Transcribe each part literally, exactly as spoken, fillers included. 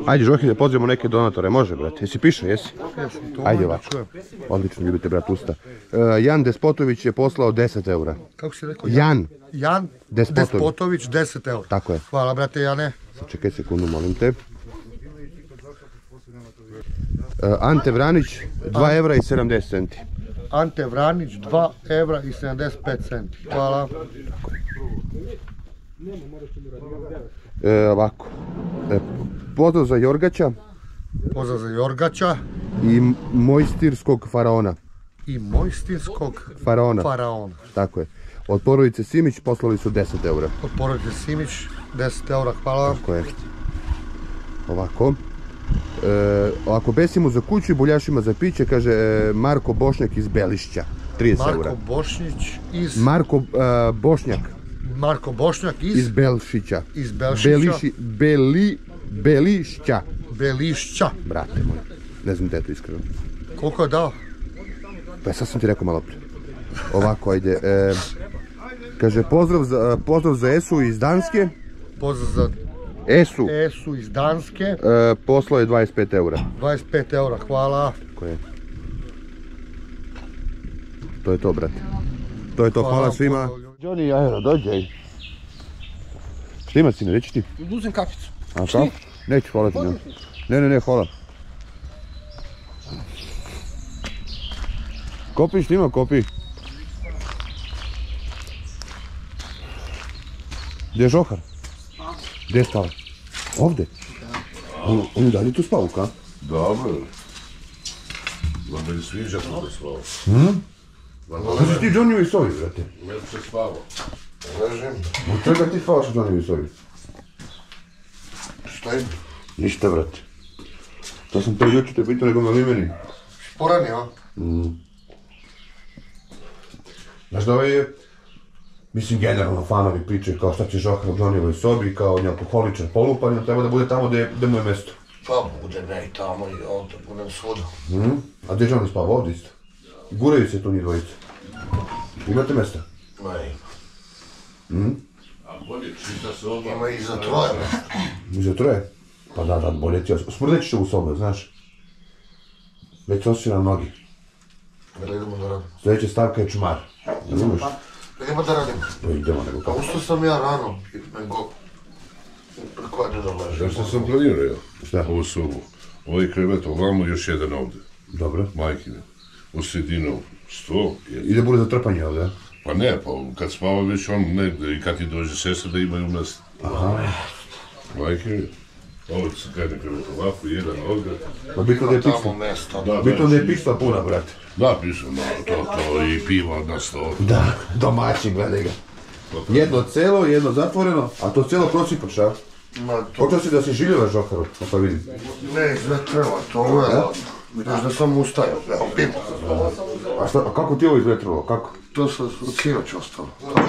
Ajde, Žoki, da pozivamo neke donatore, može, brate? Jesi piše, jesi? Ajde ovako. Odlično, ljubite, brat, usta. Jan Despotović je poslao deset eura. Kako si rekao? Jan. Jan Despotović, deset eura. Tako je. Hvala, brate Jane. Čekaj sekundu, molim te. Ante Vranić, dva evra i sedamdeset centi. Ante Vranić, dva evra i sedamdeset pet centi. Hvala. E, ovako. E, pozdrav za Jorgača. Pozdrav za Jorgača. I Mojstirskog faraona. I Mojstirskog faraona. faraona. Tako je. Od porodice Simić poslali su deset eura. Od porodice Simić, deset eura, hvala. Tako je. Ovako. E, ako besimo za kuću i buljašima za piće, kaže e, Marko Bošnjak iz Belišća. trideset eura. Marko Bošnjić iz... Marko uh, Bošnjak. Marko Bošnjak iz... Iz Belšića. Iz Belšića. Beliši, Beli, Belišća. Belišća. Brate moj, ne znam gdje je to iskreno. Koliko je dao? Pa sad sam ti rekao malo prije. Ovako, ajde. E, kaže, pozdrav za, pozdrav za Esu iz Danske. Pozdrav za... Esu. Esu iz Danske. E, poslao je dvadeset pet eura. dvadeset pet eura, hvala. Tako je. To je to, brate. To je to, hvala, hvala svima. Johnny, ajde, dođe. Šta ima, sine, reći ti? Uzem kaficu. A kako? Neću, hvala ti. Ne, ne, ne, hvala. Kopi, šta ima, kopi? Gdje je Žohar? Gdje je spava? Ovdje? On, on je dalje tu spavao, ka? Dobro. Vam me sviđa kako je spavao. Hm? Kako si ti Johnny u sobi, brate? Već se spavao. Ležim. Od čega ti spavaš u Johnny u sobi? Šta je? Ništa, brate. To sam to jučer te pitao nego me imeni. Sporani, a? Mm. Znaš da ovaj je, mislim generalno fanovi pričaju kao šta će Žohar u Johnnyvoj sobi, kao on je alkoholičar polupan i on treba da bude tamo gdje mu je mjesto. Pa bude ne i tamo i ovdje, budem svuda. Mm. A gdje je Johnny spava? Ovdje isto. Guraju se tu njih dvojice. Imate mjesta? Ma ima. Mm. A bolje čita soba. Ima i za troje mjesta. I za troje? Pa da, da, bolje ti osjeća. Smrdeći će u sobu, znaš. Već se osjeća na nogi. Jel idemo da radimo? Sljedeća stavka je čmar. Razumiješ? Idemo da radimo. Pa idemo nego Pa kako. ustao sam ja rano, nego... Preko ajde da ležim. Ja što sam planirao, šta? Ovu sobu. Ovaj krevet ovamo, još jedan ovdje. Dobro. Majkine. U sredinu sto. I da bude za trpanje ovdje, a? Pa ne, pa kad spava već on negdje i kad ti dođe sestra da imaju mjesto. Aha. Majke, ovo se kaj ne krevet ovako, jedan ovdje. Pa bitno da je Tamo piksla. mjesto. Da, Bitno da je piksla puna, brate. Da, pišem, no, to, to i piva na sto. Da, domaćin, gledaj ga. Jedno celo, jedno zatvoreno, a to celo prosipaš, a? Ma to... Počeo si da si žiljiva Žoharu, pa vidim. Ne, izvetreva, to je ladno. Vidiš da sam ustao, evo, pim. A, šta, a kako ti ovo izvetrilo, kako? To se od sinoć ostalo.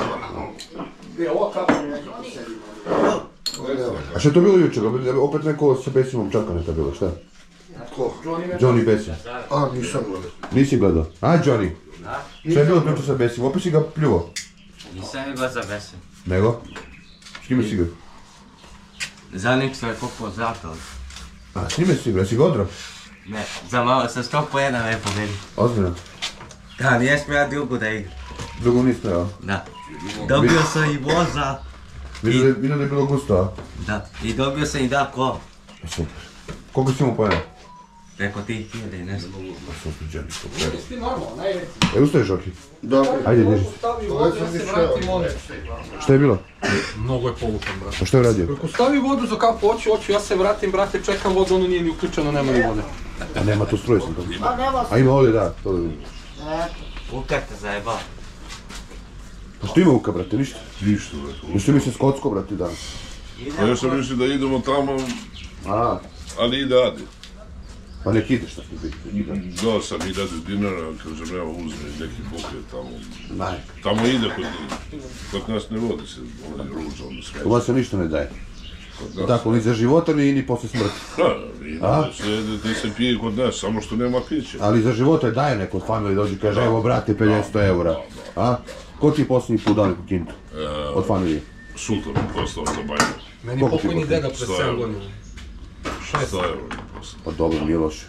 A što je to bilo jučer? Opet neko sa Besimom čaka neka bilo, šta? Ko? Johnny Besim. A, nisam gledao. Nisi gledao? A, Johnny? Šta je bilo priča sa Besim? Opet si ga pljuo? Nisam je gledao za Besim. Nego? S kime si ga? Za nek što je kopao zlato. A, s njime si ga? Si ga odrao? Ne, za malo sam sto po jedan ne pobedi. Ozbiljno? Da, nije smija drugu da igra. Drugo nisi smeo? Da. Dobio sam i voza. Vidio da je bilo gusto, a? Da, i dobio sam i da ko. Super. Koliko si mu pojena? Preko tih hiljada i nešto. Pa super, Johnny, super. E, ustaješ, Žoki? Da. Ajde, diži se. Šta je bilo? Mnogo je polupan, brate. A što je radio? Ako stavi vodu za kapu oči, oči, ja se vratim, brate, čekam vodu, ono nije ni uključeno, nema ni vode. A nema, tu struje sam to. A ima ovdje, da, to da vidim. Ukar te zajebao. Pa što ima uka, brate, ništa? Ništa, brate. Ništa mi se skocko, brate, danas. Pa ja sam mislio da idemo tamo, A, ali ide Adi. pa nek ideš tako biti. Dao sam i Adi dinara, kažem, evo uzme neki buket tamo. Naj. Tamo ide kod njih. Kod nas ne vodi se, ono je ruža, ono sve. Kod vas se ništa ne daje. Kod nas. Tako, ni za života, ni, ni posle smrti. Da, ide se, da se pije kod nas, samo što nema piće. Ali za života je daje neko od familije, dođe i kaže, evo brate, pedeset eura. A? Ko ti je posljednji put dao neku kintu? Od familije? Sultan mi poslao za bajnu. Meni Koliko ti pokojni postoji? deda pre sedam godina. sto eura mi postaje. Pa dobro, nije loše.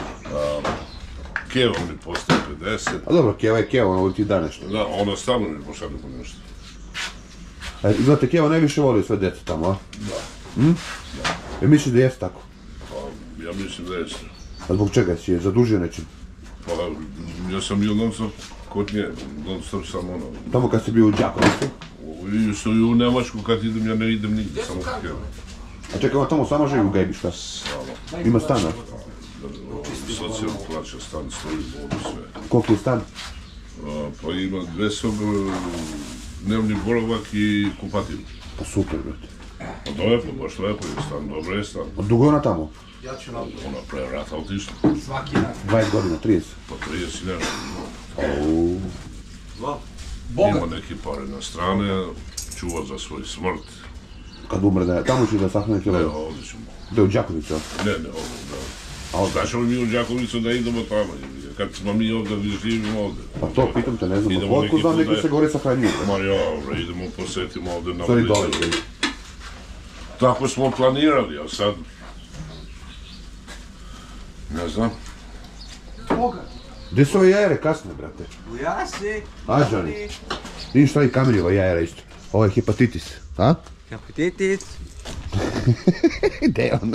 Keva mi postaje pedeset. A dobro, Keva je Keva, ono ti da nešto. Da, ono stalno mi pošalje po nešto. E, znate, Keva najviše voli sve djeca tamo, a? Da. Hm? E, misliš da jeste tako? Pa, ja mislim da jeste. A zbog čega si je zadužio nečim? Pa, ja sam bio non stop kod nje, non stop sam ono. Tamo kad si bio u Đakovicu? I što i u Nemačku kad idem, ja ne idem nigdje, samo kod Keva. A čekaj, ona tamo sama živi u Gajbi, šta? Ima stana? Socijalno plaća stan, stoji, vodu, sve. Koliko je stan? A, pa ima dve sobe, dnevni boravak i kupatil. Pa super, brate. Pa lepo, baš lepo je stan, dobro je stan. A dugo je ona tamo? Ona pre rata otišla. Svaki dan. dvadeset godina, trideset. Pa trideset i nešto. Au. Ima neke pare na strane, čuva za svoj smrt. Kad umre da je, tamo će da sahrane Ne, kilo. ovdje ćemo. Da je u Đakovicu, a? Ne, ne, ovdje, da. A znaš li mi u Đakovicu da idemo tamo? Kad smo mi ovdje, gdje živimo ovdje. Pa to, pitam te, ne znam, Idemo koliko neki znam, put neki da- se gore sahranjuju. Ma ja, bre, idemo posjetimo ovdje na Sorry, ulici. dole. Tako smo planirali, a sad... Ne znam. Gdje su ove jajere kasne, brate? U jasi. A, Johnny? Vidiš šta i kamerjeva jajera isto. Ovo je hepatitis, a? Hepatitis. Gdje je on?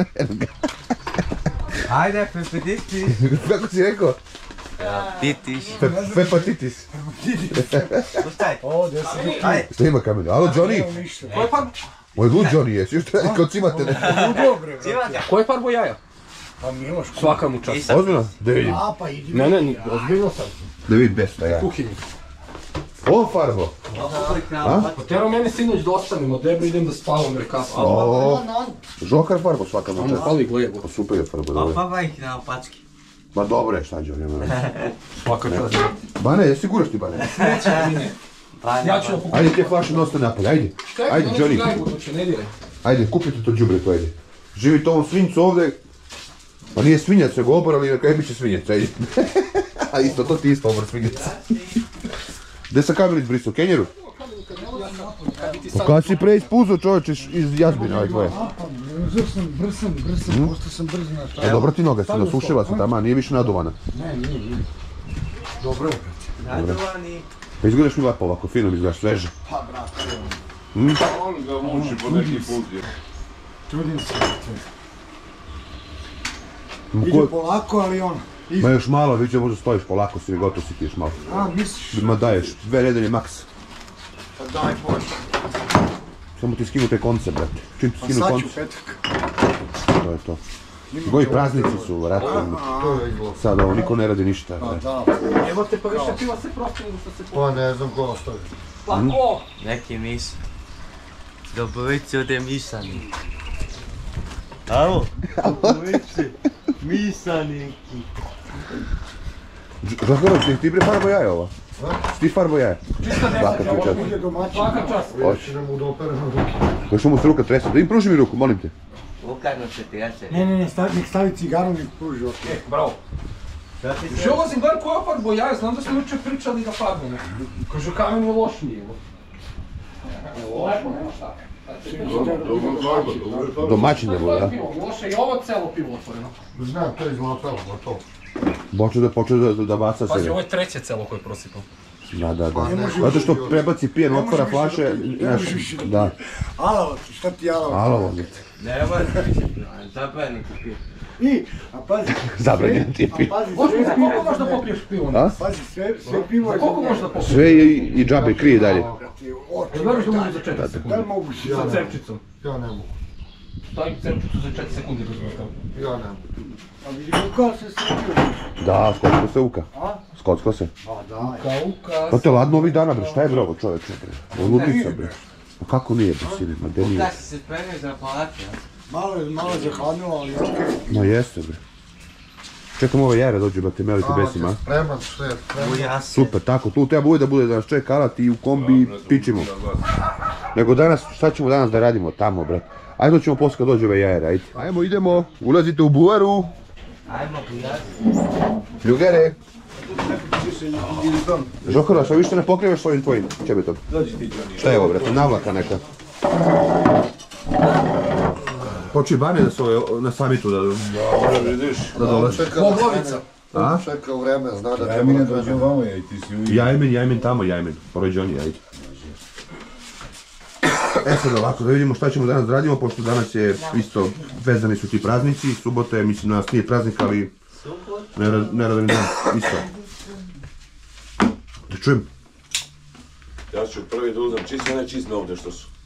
Ajde, hepatitis. Kako si rekao? Hepatitis. Fe- Hepatitis. Postaj. Ovdje sam bio. Ajde. Šta ima kamerju? Alo, Johnny? Ko je par... Moj lud Johnny jesi, još treba kao cimate nešto. Dobre, bro. Cimate. Ko je farbo jaja? Pa Miloš. Svaka mu čast. Nisam. Ozbiljno? Da vidim. A, pa idi. Ne, ne, ni- ozbiljno sam. Da vidim besta, ja. Kuhinju. O, farbo. Potjerao mene sinoć da ostanem, od debra idem da spavam jer je kasno. O, žokar farbo svaka mu Ono čast. fali gleda. Pa super je farbo, dobro. Opa, ih na opački. Ma dobro je, šta Johnny, nema veze. Svaka čast. Bane, jesi guraš ti, Bane? Ja ću da pokušam. Ajde, te flaše noste napolje, ajde. Ajde, Johnny. Johnny. To će ne diraj. Ajde, kupite to đubre, to ajde. Živi to ovom svinjcu ovdje. Pa nije svinjac, nego obor, ali na kraju bit će svinjac, ajde. A isto, to ti isto obor svinjac. Gdje sam Kamilić brisao, Kenjeru? Pa kad si pre ispuzao čovječ iz- iz jazbine ovaj tvoje. Brzo sam, brzo sam, brzo sam, postao sam brzo na šta. A dobro ti noga si, nasušila se tamo, nije više naduvana. Ne, nije, nije. Dobro je, brate. Naduvani. Pa izgledaš mi lepo ovako, fino mi izgledaš, sveže. Pa, brate. On ga muči po neki put. je. Trudim se, brate. Ma Ide ko- polako, ali on. Ma još malo, vidio možda stojiš polako si, gotovo si ti još malo. A, misliš? Ma daješ, dve nedelje maks. Pa daj, Bože. Samo ti skinu te konce, brate. Čim ti Pa skinu sad konce, ću petak. to je to. Koji praznici su, brate. To je izgleda. Sad ovo, niko ne radi ništa, Pa brate. da, Evo te pa više piva se prosto nego što se po... pa ne znam ko ostavi. Pa ko? Neki mis. Dobovice ode misani. Alo? Dobovice. Misani. Žakaro, ti ti bre farbo jaje ovo? Ti farbo jaje? Čista Svaka nema, ti čast. Bude domaćin. svaka čast. Hoće. Da mu da operemo ruke. Još mu se ruka trese. Da im pruži mi ruku, molim te. Ukajno se ti jače. Ne, ne, ne, stavi, nek stavi cigaru i pruži ok. E, bravo. Šta ti Još se? ovo sam gledao ko je farbo jaja, znam da smo jučer pričali da farbamo. Kažu kamen je loš nije. Evo, lepo, nema šta. Dobro farba, dobro farba. Domaćin je bude, da? Pivo, loše i ovo celo pivo otvoreno. Znam, to je izlapelo, gotovo. Počeo da počeo da, da baca Pazi, se. ovo je treće celo koje je prosipao. Da, da, Pa ne da. može Zato što više prebaci pijen, Ne otvara može flaše, više da pije, ne znaš, može više da pije. da. Alavac, šta ti alavac? Alo, Nema zabranjen kupio. I, a pazi, zabranjen ti je a pivo. pazi, Možda, sve za pivo koliko možda je- popiješ pivo? A? Pazi, sve, sve pivo je... Za koliko možda popiješ? Sve i, i džabe krije dalje. Oči, Znaš da može za četiri da li sekunde? mogu si? Ja Sa ne mogu. cepčicom. Ja ne mogu. Stavi cepčicu za četiri sekunde razvrtam. Ja ne mogu. A vidimo kao se sredio. Da, skocko se uka. A? Skocko se. A daj. Kauka... Pa te ladno ovih dana, bre, šta je bre ovo čovječe, bre? Ovo ludica, bre. Pa kako nije, bre, sine, ma gdje nije? Kada si se spremio za palače, a? Malo je, malo je zahladnilo, ali okej. Ma jeste, bre. Čekam ove jajre dođe, brate, meli ti besim, a? Spreman, sve, spreman. U jasi. Super, tako, tu treba bude da bude da nas čeka alat i u kombi i pičimo. Nego danas, šta ćemo danas da radimo tamo, brate? Ajde, to ćemo poslije kad dođe ove jajere, ajde. Ajmo, idemo, ulazite u buvaru. Ajmo u jasi. Ljugare. Žokaro, što više ne pokrivaš svojim tvojim čebetom? Šta je ovo, brate, navlaka neka? Hoće Bane da se ovaj, na samitu da, Dobro, vidiš. da dolazi. Poglavica. A? Čeka u vreme, zna da Ja treba mi ne da dođem vreme. vamo, ja i ti si uvijek. Jajmen, jajmen tamo, jajmen. Porođeni, ajde. E sad ovako, da vidimo šta ćemo danas da radimo, pošto danas je isto vezani su ti praznici, subota je, mislim, nas nije praznik, ali nerad- neradan dan, isto. Da čujem. Ja ću prvi da uzem čizme, ne čizme ovdje što su.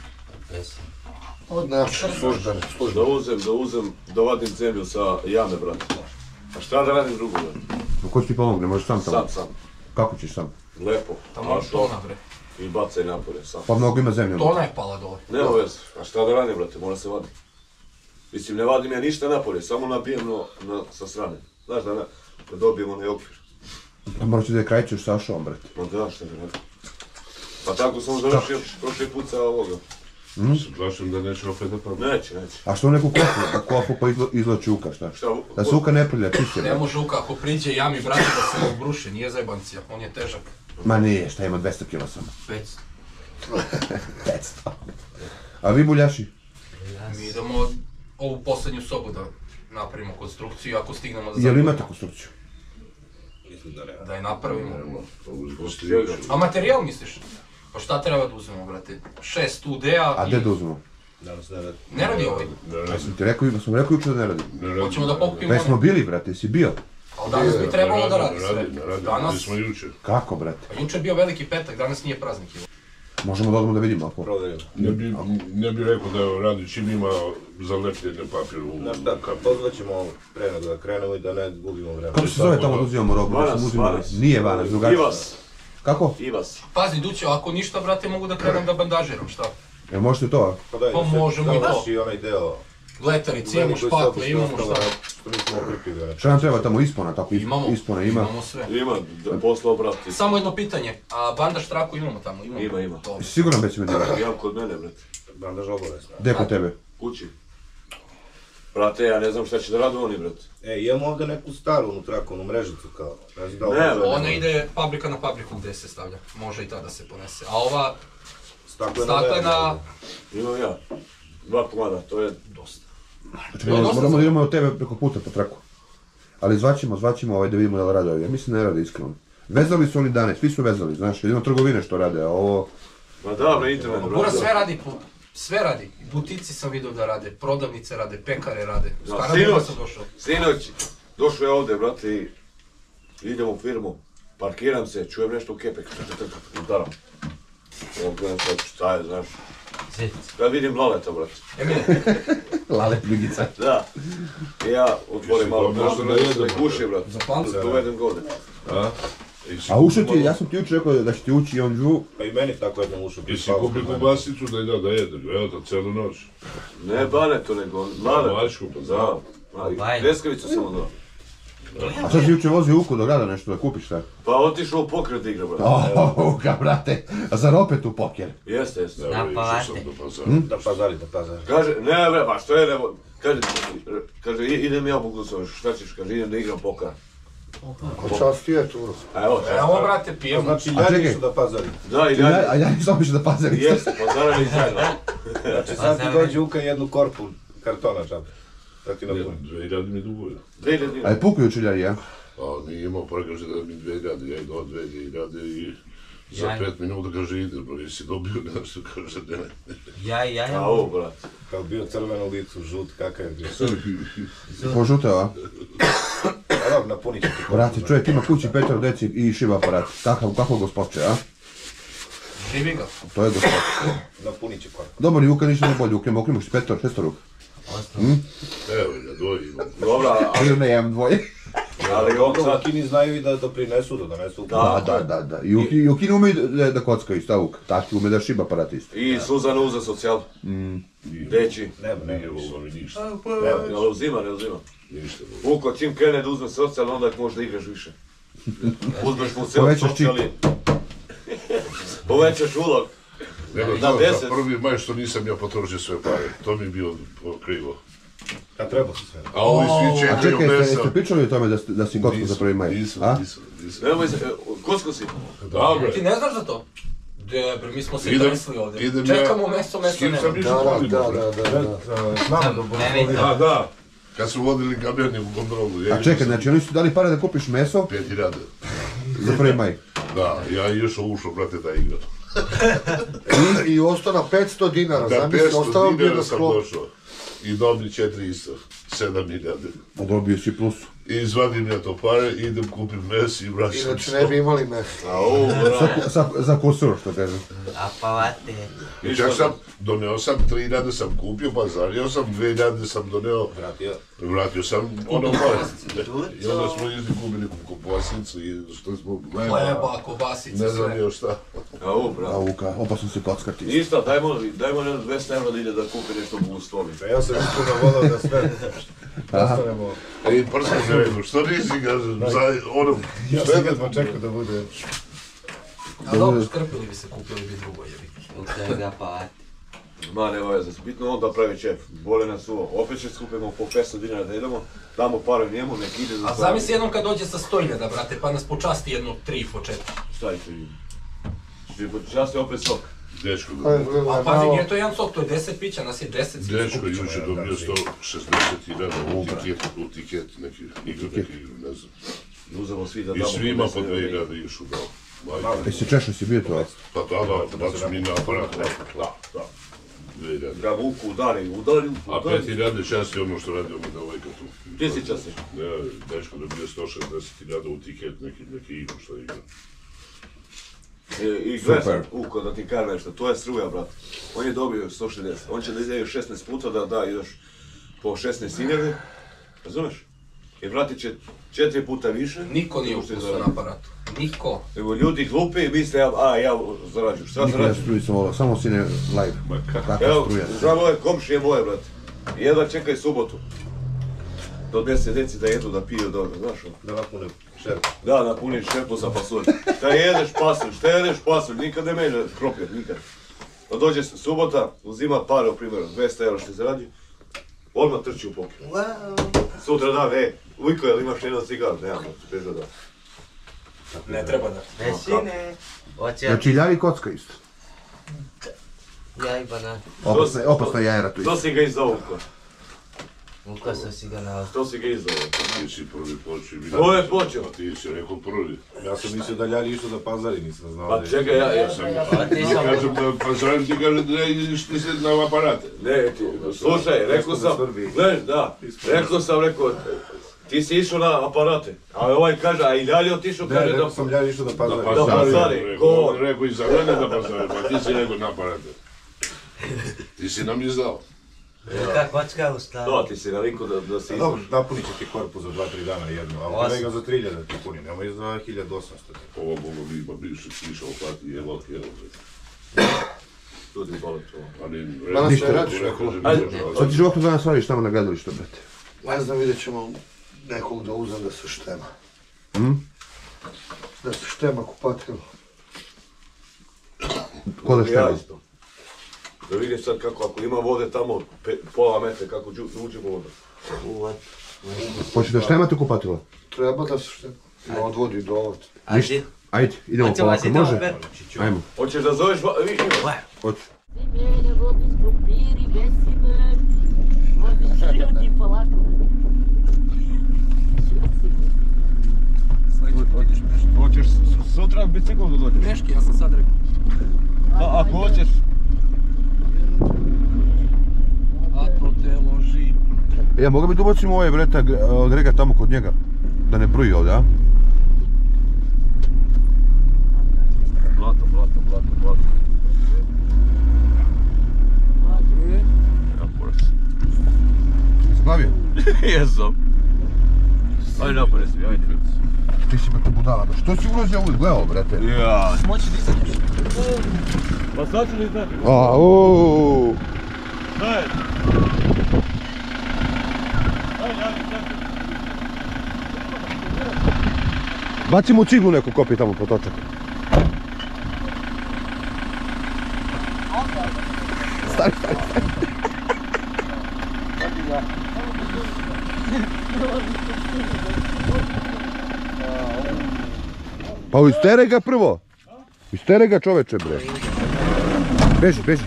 Od naše službene, Da službene. uzem, da uzem, da vadim zemlju sa jame, brate. A šta da radim drugo, brate? Ko će ti pomogne, možeš sam tamo? Sam, sam. Kako ćeš sam? Lepo. Tamo A je što? tona, bre. I bacaj napolje, sam. Pa mnogo ima zemlje. Tona je pala dole. Nema veze. A šta da radim, brate, mora se vaditi. Mislim, ne vadim ja ništa napolje, samo nabijem no, na, sa strane. Znaš da, ne, da dobijem onaj okvir. A morat ću da je krajčeš sa šom, brate. Ma da, šta da radim. Pa tako sam završio prošli put sa ovoga. Se plašim da neće opet da padne. Neće, neće. A što neku kofu, kofu pa izlo, izloči uka, šta? Šta? Da se uka ne prilja, čišće, Ne brate. može Uka ako priđe jami, brate, da se obruši, nije zajbancija, on je težak. Ma nije, šta ima dvesta kila samo. petsto. petsto. A vi buljaši? Mi idemo ovu posljednju sobu da napravimo konstrukciju, ako stignemo da Jel završimo. imate konstrukciju? Da je napravimo. Zbog A materijal misliš? Pa šta treba da uzmemo, brate? Šest U D-a A i... gdje da uzmemo? Ne radi ovaj. Ja sam ti rekao, sam rekao jučer da ne radi. Hoćemo da pokupimo Već smo ono. bili, brate, si bio. Ali danas bi trebalo da radi Ne sve. radi, ne radi, Danas... radili smo jučer. Kako, brate? A jučer je bio veliki petak, danas nije praznik. Možemo da odemo da vidimo ako. Ne bi, ne bi rekao da radi čim ima zalepljene papir u Znaš šta, pozvat ćemo pre nego da krenemo i da ne gubimo vremena. Kako se zove tamo da uzimamo robu? Vanas, Da smo uzimali? Vanas. Nije Vanas, drugačije. Ivas. Kako? Ivas. Pazi, Duće, ako ništa, brate, mogu da krenem da bandažiram, šta? Jel možete to, a? Pa daj, Pa da se možemo i to. završi onaj deo. Gletarice, imamo Meni koji se špatle, obično imamo ostalo, šta. Što nismo okrepili, ne. Šta nam treba tamo ispona, tako isp- Imamo, ispona ima? imamo sve. Ima, da poslao brati. Samo jedno pitanje, a bandaž traku imamo tamo? Imamo. Ima, ima. Dobro. Jesi siguran da će me delati? Imam kod mene, brate. Bandaž obavezno. Gdje kod tebe? Kući. Brate, ja ne znam šta će da rade oni, brate. E, imamo ovdje neku staru unutraku, onu mrežicu kao. Ne znam da ovo Ne, zove. Ona ide fabrika na fabriku gdje se stavlja, može i tada se ponese. A ova Staklena. staklena, Imam ja. Dva komada, to je dosta. Znači, moramo, moramo da idemo od tebe preko puta po traku. Ali zvaćemo, zvaćemo ovaj da vidimo da li rade ovi. Ja mislim ne rade iskreno. Vezali su oni danas, svi su vezali, znaš, jedino trgovine što rade, a ovo... Ma da, bre, internet, Bura brate. sve radi, po- sve radi. Butici sam vidio da rade, prodavnice rade, pekare rade. Da, Stara sinoć. Bura sam došao. Sinoć, došao je ovdje, brate, i idem u firmu, parkiram se, čujem nešto u kepek, udaram. Ja gledam sad šta je, znaš. Kad vidim Laleta, brate. Emine, Lale Brigica. Da. I ja otvorim Jesi malo dobro što prozor, ne da se jedemo, ne kuši, brate. za pancu. Dovedem ga ovdje. A? Jesi A ušao ti, kupio- ja sam ti jučer rekao da će ti ući i on žu... Pa i meni tako jedno ušao. Jesi kupio kobasicu da da da jede, evo to cijelu noć. Ne baneto, nego Laleta. Mačku, pa Da. Pa A, bajno. Pljeskavicu samo da. A sad si jučer vozio Uku do grada nešto da kupiš šta? Pa otišao u pokret igra, brate. O, Uka, brate, a zar opet u poker? Jeste, jeste. Dobro, Na išao sam palate. do pazara. Da pazari, da pazari. Kaže, ne bre, pa što je, ne, kaže, kaže, i- idem ja Bogusov, šta ćeš, kaže, idem da igram pokar. Ko čas ti je tu? A evo, čas. evo brate, pijemo. Znači, A čekaj. ljadi su da pazari. Da, i Ja, dalje. a ja nisam više da pazim. Jeste, pa zaradi zajedno. Znači, sad ti dođe Uka jednu korpu kartona čap. Da ti Ne napuni. znam, dve iljade mi duguje. Dve iljade A je puku jučer ljari, ja? Pa nije imao, pa kaže da mi dve iljade, ja idu od dve iljade i za Ja- pet minuta kaže ide, bro, jesi dobio nešto, kaže ne. Ja i ja A ovo, brate. Kao bio crveno licu, žut, kakav je bio. Požuteo, a? A dobro, napunit ću ti korpu. Brate, čovjek ima kući petero deci i šiva aparat. Takav, kako gospodče, a? Živi ga. To je gospodče. Napunit će korpu. Dobar, i Uka ništa ne bolje, Uka ima okremuš petor, šestor ruka. Evo, ja dvoje imam. Dobra, Ali ne, ja imam dvoje. ali on Dobro, sad, Kini znaju i da doprinesu, da donesu. Da, da, da, da. I Uki, i Uki ne ume da, da kockaju isto, Uka. Taki ume da šiba aparat isto. i Suzana uza socijal. Deći. Nema, Nije nema. ovo mi ništa, Ne uzima, ne uzima. ništa. Uko, čim krene da uzme socijal, onda možda igraš više. Uzmeš mu cijel Povećaš socijal i... Povećaš ulog. Nego Na to, deset. za prvi maj što nisam ja potrošio sve pare, to mi je bilo krivo. A treba se sve. A ovi svi A čekaju čekaj, jeste, mesa. jeste pričali o tome da, ste- da si kocko za prvi maj? Nisam, A? nisam, nisam. Nemoj se, kocko si. Dobro, Ti ne znaš za to? Dobre, mi smo se Idem- tresli ovdje. idem Čekamo ja- meso, S meso kim sam nema. išao Da, kolima, da, bre? da, da, da. Znamo da Ne, A, da. Kad su vodili kamionje u kontrolu. ja A išao čekaj, sam znači oni su dali pare da kupiš meso Pet hiljada. za prvi maj. Da, ja išao, ušao, brate, da igram. I, i ostao na petsto dinara, Da, zamisli, petsto ostao bi dinara na sam sklop. došao. I dobio četiri isto. Sedam hiljada. A dobio si plus. I izvadim ja to pare, idem kupim mes i vraćam Inače se. ne bi imali meso. A ovo, bravo. Za, za kusur, što kažem. A palate. I čak sam, doneo sam, tri hiljade sam kupio, pazario sam, dve hiljade sam doneo, Vratio. vratio sam ono pare. I onda smo išli kupili kobasicu i što smo, Hleba, kobasice, ne znam sve. još šta. A ovo, bravo. Auka, opasno se kockati. Isto, dajmo, dajmo jedno dvesta eura da ide da kupi nešto u stoli. Pa ja sam iskreno volao da sve ostanemo. I prsko mi rekao, što nisi, kažem, za ono, Ja sve sam da jedva čekao da bude. A dobro, skrpili bi se, kupili bi drugo jebi. U čega palate. Ma, nema veze, bitno on da pravi čef, bole nas uvo. Opet će skupimo po petsto dinara da idemo, damo pare njemu, nek ide za A zamisli jednom kad dođe sa sto hiljada, brate, pa nas počasti jedno tri po četiri. Šta je to vidim? Ti počasti opet sok. dečko, To je bilo A pazi, malo- nije to jedan sok, to je deset pića, nas je deset, svi dečko skupit ćemo. juče dobio sto šezdeset hiljada u tiket, u tiket, neki, igru, neki, ne znam. Uzemo svi da I damo. svima po deset dve eura. hiljade išao dao. Majke. Jesi češao si bio to? Pa da, da, da su mi na aparat, da, da, dve hiljade. Da vuku udari, udari, A udari. pet hiljade časti ono što radio mi na Vojka tu. Ti si časti. Ne, dečko dobio sto šezdeset hiljada u tiket, neki, neki igru što igra. E, I gledaj sam, u, kod da ti kažem nešto, to je struja, brat. On je dobio sto šezdeset, on će da ide još šesnaest puta da da još po šesnaest hiljade, razumeš? I vratit će četiri puta više. Niko nije nego što je ukusio na zaradio. aparatu. Niko. Nego ljudi glupi i misle, a ja zarađujem, šta Nikada zarađujem? struji sam volao, samo sine live. Kakva Evo, struja. znam ove komšije moje, brate. Jedva čekaj subotu. Do deset deci da jedu, da piju dobro, znaš ono? Da napunim šerpu. Da, napuniš šerpu sa pasulj. Šta jedeš pasulj, šta jedeš pasulj, nikad ne međe kropljat, nikad. Pa dođe subota, uzima pare u primjeru, dvesta eura što zaradi, odmah trči u poker. Sutra dan, e, Vujko, jel imaš jedan cigar? Nemam, bez da da. Ne treba da. Ne sine. Hoće Znači ljavi kocka isto. ja i banan. Opasna, opasna jajera tu Što isto. si ga izovukao? Uko sam si ga nao. Što si ga izovukao? Ti si prvi počeo. Ko je počeo? Pa ti si rekao prvi. Ja sam mislio da Ljalji išao da pazari, nisam znao Pa da je- čekaj, ja, ja sam... A ti Ja sam... kažem da pazarim, ti kaže da ideš ti se na aparate. Ne, ti, slušaj, rekao sam, gledaj, da, rekao sam, rekao, ti si išao na aparate, a ovaj kaže, a i dalje otišao, Ne, kaže rekao da... sam Ljalji išao da Da pazari. pa- pazarim, pazari, rekao, ko? on rekao i za mene da pazarim, a ti si rekao na aparate. Ti si nam izdao. Luka kocka u stavu. Da, ti si navikao da, da si Dobro, izlaš. napunit će ti korpu za dva tri dana jedno, ali Osam. kolega za tri hiljade ti puni, nemoj za hiljadu osamsto. Ovo mogu bi ima bivši išao plati, evo, evo. Ljudi boli to. Ali, Danas ništa, ne radiš rekao, neko? že Ajde. ništa, ali- Sad ćeš ovako danas radiš tamo na gledalištu, brate. Ne znam, vidjet ćemo nekog da uzem da se štema. Hm? Da se štema kupatilo. Ko da Ja štema? isto. Da vidiš sad kako, ako ima vode tamo, pe, pola metra, kako đu- uđe voda. Uvod. Hoćeš da štemate kupatilo? Treba da se štema. I odvodi do ovdje. Ajde. Ajde, idemo Hoćemo polako, vas idemo može? opet. Ajmo, Hoćeš da zoveš... va- vi- hoću. Mene vodi s krumpiri, besime, vodi ljudi polako. Hoćeš sutra biciklom da dođeš? Greški, ja sam sad rekao. A ako hoćeš... Ako te loži. Ja, mogu bi da ubacimo ovaj breta Gre- Grega tamo kod njega? Da ne pruji ovdje, a? Blato, blato, blato, blato. Ja poraz. Zglavio? Jesam. Ajde napore svi, ajde. Ti si brate budala, ba što si ulazio ovdje, gledao brate? Ja. Moći disaš. Pa sad ću li znati? A, uuu. Daj. Bacimo u ciglu neku kopiju tamo po točak. Stari, stari, stari. Pa istere ga prvo. Istere ga čoveče, bre. Beži, beži.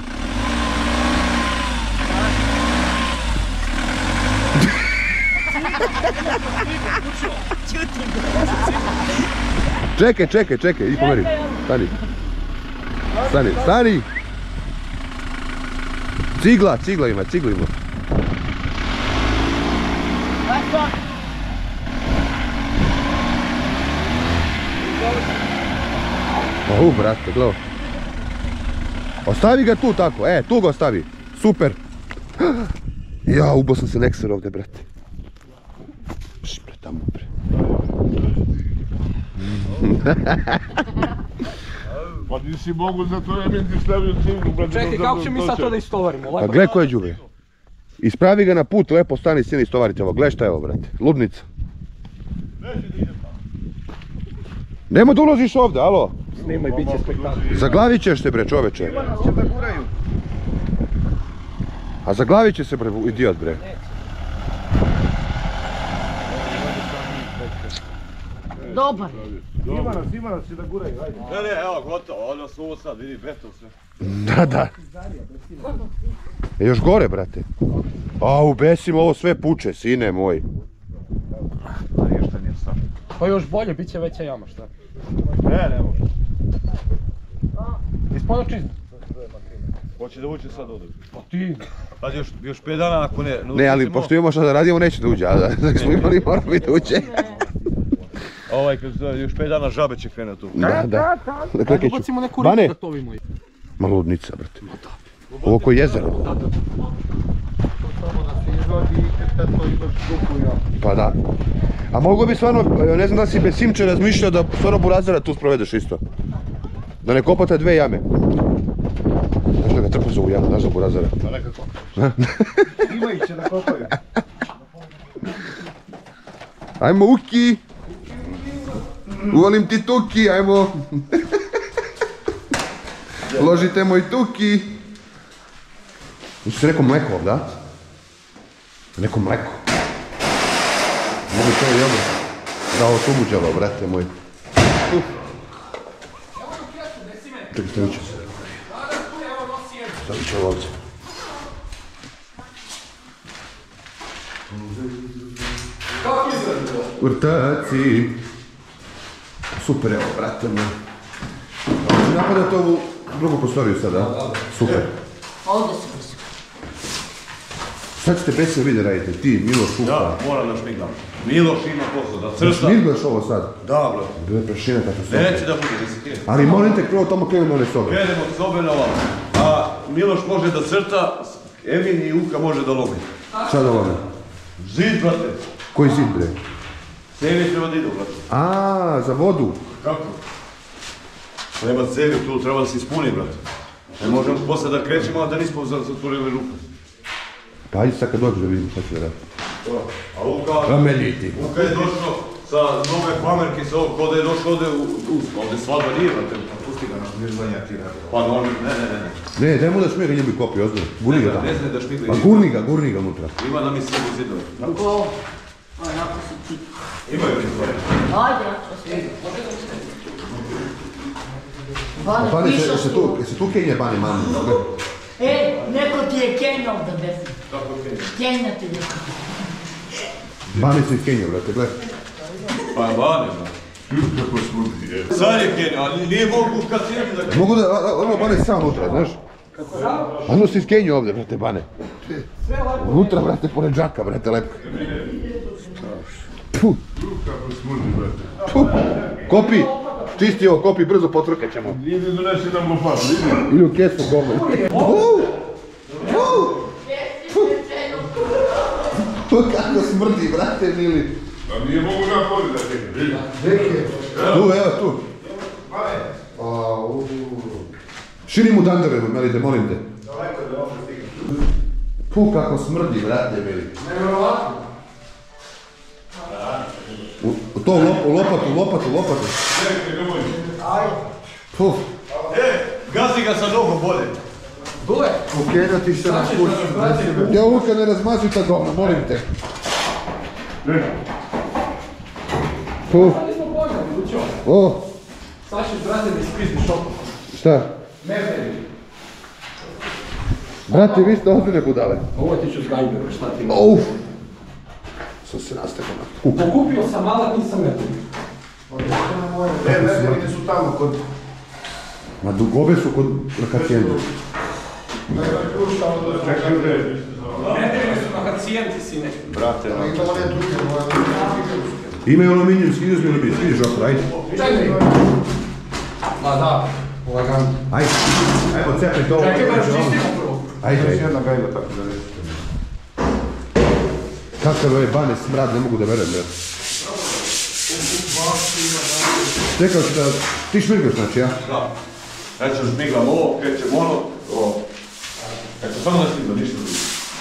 Čekaj, čekaj, čekaj, idi pomeri. Stani. Stani, stani. Cigla, cigla ima, cigla ima. Ohu, brate, gledaj. Ostavi ga tu tako, e, tu ga ostavi. Super. Ja, ubo sam se nekser ovdje, brate. Šipre tamo, bre. Pa nisi mogu za to ja bi ti stavio ciglu, brate. Čekaj, kako će mi sad to da istovarimo? Pa gle koje đubre. Ispravi ga na put, lepo stani sine istovarite ovo. Gle šta je ovo, brate. Ludnica. Nemo da ulaziš ovdje, alo? Snimaj, bit će spektakl. Zaglavit ćeš se, bre, čoveče. A zaglavit će se, bre, idiot, bre. Dobar. Ima nas, ima nas, će da guraju, ajde. Ne, ne, evo, gotovo, ono su ovo sad, vidi, beton sve. Da, da. E, još gore, brate. A, ubesim, ovo sve puče, sine moj. Pa još bolje, bit će veća jama, šta? Ne, ne može. Ispano čisto. Hoće da uđe sad ovdje. Pa ti... Sad još, još pet dana ako ne... Ne, ali pošto imamo šta da radimo, neće da uđe, a da smo imali moramo i da uđe. Ovaj, još pet dana žabe će krenuti tu. Da, da. Dakle, Ajde, ubacimo neku Bane, ribu da tovimo i... ma ludnica, brate. Ovo ko jezero. Samo da se izvadi i kad to imaš grupu ja. Pa da. A mogu bi stvarno, ne znam da si bez Simče razmišljao da stvarno burazera tu sprovedeš isto. Da ne kopate dve jame. Znaš da ga trpa za ovu jamu, znaš za burazera. Pa nekako. Ima ih će da kopaju. Ajmo Uki! Uvolim ti Tuki, ajmo! Ložite moj Tuki! Mislim se rekao mleko ovdje, a? Neko mleko. Mogu to i ovo. Da ovo tubuđalo, brate moj. Uf. Čekaj, stavit ću se. Stavit ću ovo ovdje. Urtaci. Super, evo, brate moj. Znači napadate ovu drugu prostoriju sada, super. Ovdje se prisutno. Sad ćete pesme vide radite, ti, Miloš, Šuka. Ja, moram da šmiglam. Miloš ima posao, da crta. Šmiglaš ovo sad? Da, brate. Bile prašine kako su. Neće da bude, da se krije. Ali molim te prvo tamo krenemo one sobe. Krenemo od sobe na ovamo. A Miloš može da crta, Emin i Uka može da lomi. Šta da lome? Zid, brate. Koji zid, bre? Cevi treba da idu, brate. A, za vodu. Kako? Treba cevi, tu treba da se ispuni, brate. Ne možemo posle da krećemo, a da nismo zatvorili ruku. Pa ajde sad kad dođe da vidimo šta će da radi. A Uka... Rameliti. Uka je došao sa nove pamerke, sa ovog, kod je došao ovdje u... Ovdje svadba nije, brate. Pusti ga na šmirzanja ti radi. Pa no, ne, ne, ne. Ne, daj mu da šmiri njebi kopi, ozbiljno. Gurni ga tamo. Ne zna da šmigli. Pa gurni ga, gurni ga unutra. Ima da mi se u zidove. Go. Onako si ti. Imaju li tvoje? Ajde, to se vidi. Bane, Bane, pišao jesi tu, jesi tu Kenje, Bane, mani? E, neko ti je Kenja ovdje besi. Kako je? Kenja ti je. Bane su iz Kenje, brate, gledaj. Pa je Bane, brate. Kako smrdi, je. Sad je Kenja, ali nije mogu kad sjeti da... Mogu da, ono Bane sam unutra, znaš? Ano si iz Kenje ovdje, brate, Bane. Unutra, brate, pored džaka, brate, lepka. Puh. Kako smrdi, brate. Puh. Kopi, čisti ovo, kopi, brzo potrkat ćemo. Idi donesi nam lopatu, idi. Ili u kesu gome. Puh. Puh. Puh, kako smrdi, brate, mili. A nije mogu napoli da te vidi. Tu, evo, tu. Širi mu dandere, melite, molim te. Puh, kako smrdi, brate, mili. U to, u lopatu, lopatu, lopatu. Puh. E, gazi ga sa nogom bolje. Dule! Kenja ti se na kuću. Ja Luka ne razmazuj ta govna, molim te. Puh. O, Sad ćeš, brate, da ispizdiš oko. Šta? Merderi. Brate, vi ste ozbiljne budale. Ovo ti ću s gajberu, šta ti ima? Uf! Sam se nastekao na kuku. Pokupio sam alat, nisam merderi. Ne, merderi su tamo kod... Ma dugobe su kod hacijendu. Čekaj, bre. Merderi su na hacijenti, sine. Brate, no. Imamo ne druge, moje. Imaju aluminijumski, izuzmi ono biti, vidiš opra, ajde. Čekaj. Ma da, lagano. Ajde, ajmo cepaj to. Čekaj, baš čistimo prvo. Ajde, Još ajde. jedna gajba tako da reći. Kakav je ovaj bane smrad, ne mogu da verujem, bre. Čekao ću da... Ti šmirgaš, znači, ja? Da. Ja ću šmiglam ovo, krećem ono, ovo. Eto, samo da snimam, ništa drugo.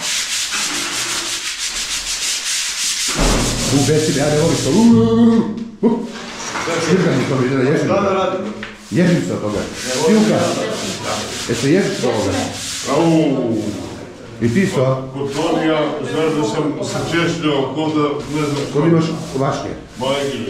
U, beci, ja ne volim to. Šmirgani to mi ide da ježim. Šta da radim? Ježim se od toga. Stilka. E se ježiš od ovoga. Au! I ti so? Kod Tonija, znaš da sam se češljao, kod da, ne znam Kod imaš vaške. Majgine.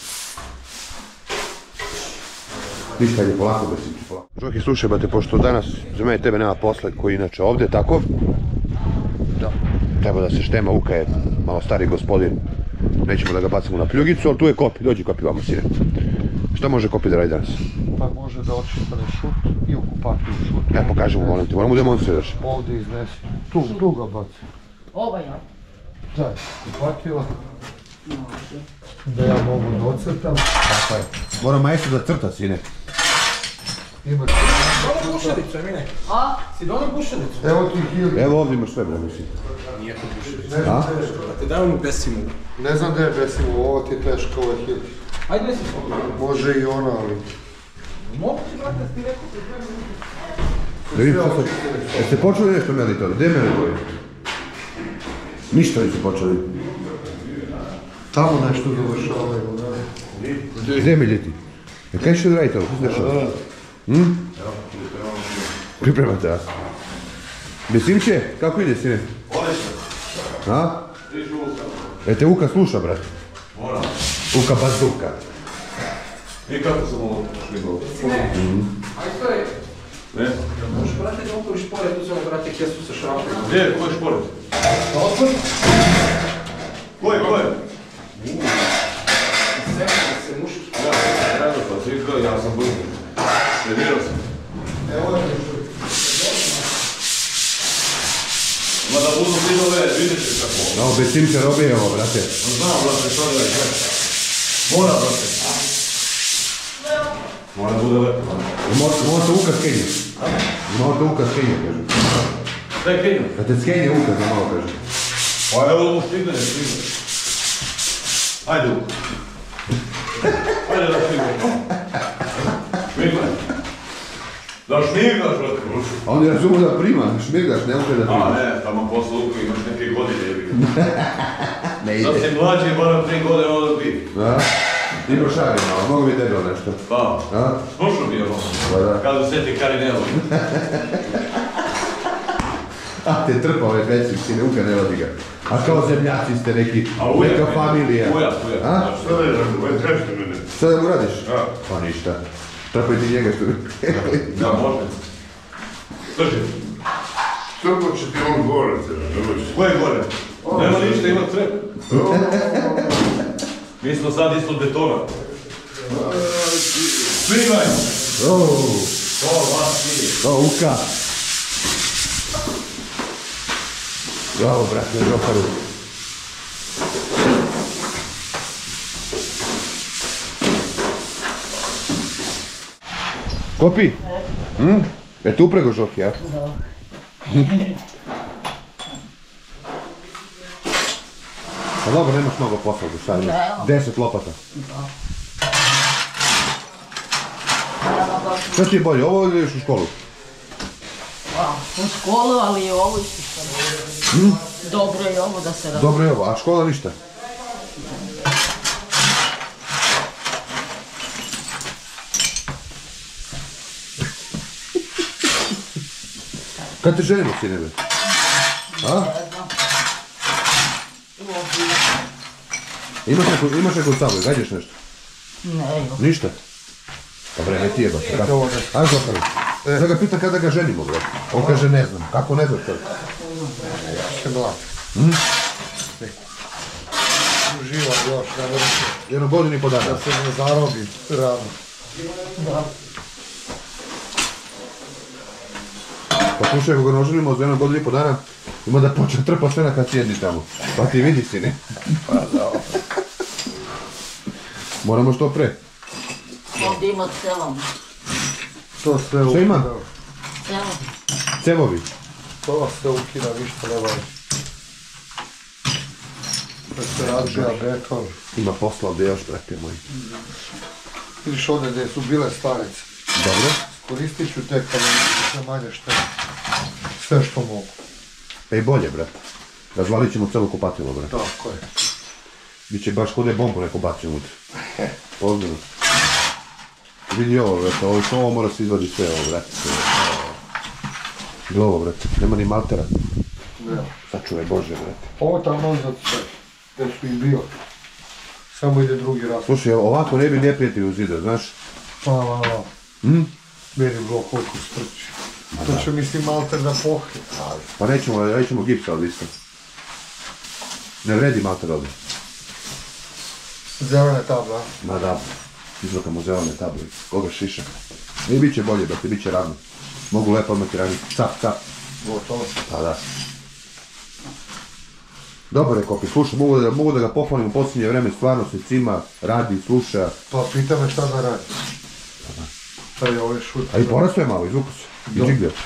Ništa je polako, bez ti polako. Žoki, slušaj, bate, pošto danas za mene tebe nema posla koji je inače ovdje, tako? Da. Treba da se štema, Uka je malo stari gospodin. Nećemo da ga bacimo na pljugicu, ali tu je Kopi, dođi Kopi vamo, sine. Šta može Kopi da radi danas? Pa može da očistane šut i okupati u šut. Ja pokažem mu, molim te, moram mu demonstriraš. Ovdje iznesi. Tu, tu ga baci. Ovaj, ja. Daj, upatila. Da ja mogu da ocrtam. Tako je. Moram majstor da crta, sine. Imaš. Dono bušenicu, Emine. A? Si dono bušenicu? Evo ti hili. Evo ovdje imaš sve, bre, mislim. Nije to bušenica. Ne znam A? gdje je. Brate, daj onu besimu. Ne znam gdje je Besimo, ovo ti je teško, ovo je hili. Ajde, nesi spokojno. Može i ona, ali... Mogu ti, brate, da ti rekao za dve minute. Da vidim što sam... Jeste počeli nešto meliti ovdje? Gdje je meliti ovdje? Ništa niste počeli. Tamo nešto završavaju, ne? Gdje je meliti? E kaj što radite ovo? Što se dešava? Hm? Pripremate, a? Besimče, kako ide, sine? Odlično. A? Stižu Uka. E te Uka sluša, brate. Moram. Uka bazuka. I kako sam ovo šmigao? Sine, ajde to je. Ne? Možeš, brate, da otvoriš pored, uzmemo, brate, kesu sa šrapom. Gdje je? Ko je šporet? Da otvori? Ko je? Ko je? Sve, da se muški. Ja, rado pa svi ja sam budu. Trenirao sam. Evo je Ma da budu svi ove, vidjet ćeš kako. Ovo, Besimče robije ovo, brate. Znam, brate, što da je. Mora, brate. Mora bude lepo. Mora te Uka skenje. Mora te Uka skenje, kaže. Šta je kenja? Da te skenje Uka, za malo, kaže. Pa evo ovo stigne, ne stigne. Ajde Uka. Ajde da stigne. Šmiglaj. Da šmiglaš, brate, ruču. A oni razumu da prima, šmirgaš, ne može da A prima. ne, tamo posle Uka imaš neke godine, jebi. Ne Sad ide. si mlađi, barem tri godine onda bi. A? Ti prošari malo, mogu bi debel nešto. Pa, A? slušao mi je ovo. Pa da. Kada seti Karinelo. A te trpa ove Besim, sine, Uka ne vodi ga. A kao zemljaci ste neki, A ujak neka mene. familija. Ujak, ujak. A? Šta da je, ovaj trešte mene? Šta da mu radiš? Ja. Pa ništa. Trpaj ti njega što bi... Da, može. Slušaj, Trpo će ti on gore, te ne možeš. ko je gore? Nema ništa, ima crep. Mi smo sad ispod betona. Svivaj! Oh, To, vas nije. oh, Uka. Bravo, brate, žoparu. Kopi? Hm? E tu uprego žoki, ja? Da. Pa dobro, nemaš mnogo posla, šta imaš? Da. Deset lopata. Treba baš Šta ti je bolje, ovo ili ideš u školu? a, u školu, ali i ovo isto što Hm? dobro je ovo da se radi. Dobro je ovo, a škola ništa? Kad te ženimo, sine, be? A? Imaš neku, imaš neku cavu, gađaš nešto? Ne, evo. Ništa? Pa vreme ti je baš. Ajde Zokar. Sada ga pitam kada ga ženimo, bre. On kaže ne znam. Kako ne znam to? Še mlad. Uživam još, ne vrši. Jednu godinu i po dana. Da se ne zarobi rano. Pa slušaj, ako ga noženimo za jednu godinu i po dana, ima da počne trpa sve na kad sjedni tamo. Pa ti vidi si, ne? Moramo što pre. Ovdje ima celom. To sve Što ima? Celom. Cevovi. To se ukida, ništa ne valja. Da se razbija beton. Ima posla ovdje još, brate moji. Vidiš ovdje gdje su bile starice. Dobro. Koristit ću te kamenje, sve manje što je. Sve što mogu. E i bolje, brate. Razvalit ćemo celu kupatilo, brate. Tako je. Biće baš kod je bombu neko bacio unutra. Pozdravno. Vidi ovo, brate, ovo, ovo mora se izvadi sve ovo, brate. Gle ovo, brate, nema ni maltera. Ne. Sačuvaj Bože, brate. Ovo tamo nazad sve, gdje su i bio. Samo ide drugi raz. Slušaj, ovako ne bi neprijatelj uzidao, znaš? Pa, pa, pa. Hm? Meni bilo koliko strči. To će mislim malter da pohne. Pa nećemo, nećemo gipsa ovdje isto. Ne vredi malter ovdje. Zelene tabla. Ma da, izvokamo zelene table. Koga šiša. I bit će bolje, brate, bit će ravno. Mogu lepo odmati raniti. Cap, cap. Gotovo. Pa da. Dobar je Kopi, slušaj, mogu da, mogu da ga pohvalim u posljednje vreme, stvarno se cima, radi, sluša. Pa pita me šta da radi. Šta je ovaj šut? A i porasto je malo, izvuku se. I džiglja.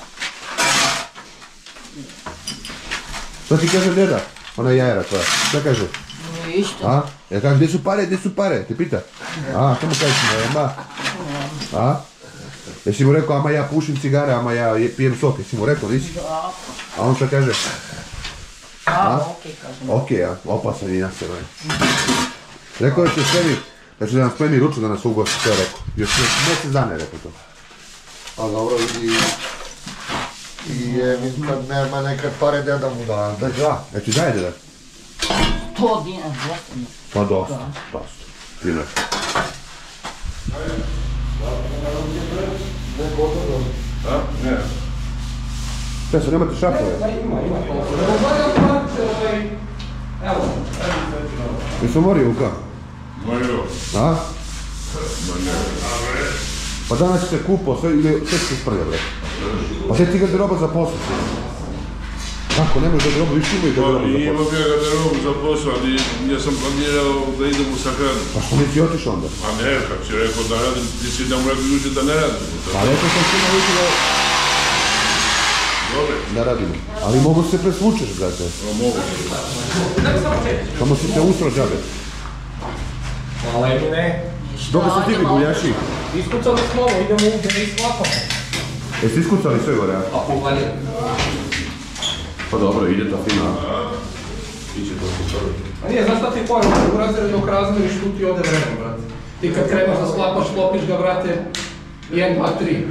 Šta ti kaže deda? Ona jajera tvoja. Šta kaže? Ništa. A? Ja kažem, gdje su pare, gdje su pare? Te pita? A, što mu kažeš, nema? A? Jesi mu rekao, ama ja pušim cigare, ama ja je- pijem sok, jesi mu rekao, nisi? Da. A on šta kaže? A, okej, kažem. Okej, a, opasan i na sebe. Rekao je će spremi, da će da nam spremi ruču da nas ugosti, sve je rekao. Još mjesec dana je rekao to. A dobro, vidi. I je, mislim, kad nema nekad pare, deda mu da. Da, da. Ja ti daje deda? To dinara, dosta mi. Pa dosta, dosta. Primjer. Ne. Sve su, nemate šapove? Ima, ima. Evo, gledaj, brate, ovaj... Evo, Jesmo mori Luka? Mojo. A? Ma ne. Pa danas se kupao, sve, sve se sprlja, bre. Pa sve ti garderoba za posao. Kako, nemaš garderobu, više imaju garderobu za Imam posao. ja garderobu za posao, ali ja sam planirao da idem u sahranu. Pa što nisi otišao onda? A ne, kad si rekao da radim, ti si da mu rekao jučer da ne radim. Pa rekao sam svima ujutro da... Dobre. Da radimo. Ali mogu se presvučeš, brate. No, mogu. Samo si te usro džabe. hvala mi ne. Dok su stigli guljaši? Iskucali smo ovo, idemo u gdje i sklapamo. Jeste iskucali sve gore, a? A pogledaj. Pa dobro, ide to fino. Iće to kucali. A nije, znaš šta ti je pojma, u razredu dok razmeriš tu ti ode vremena, brate. Ti kad kreneš da sklapaš, klopiš ga, brate, jedan, dva, tri.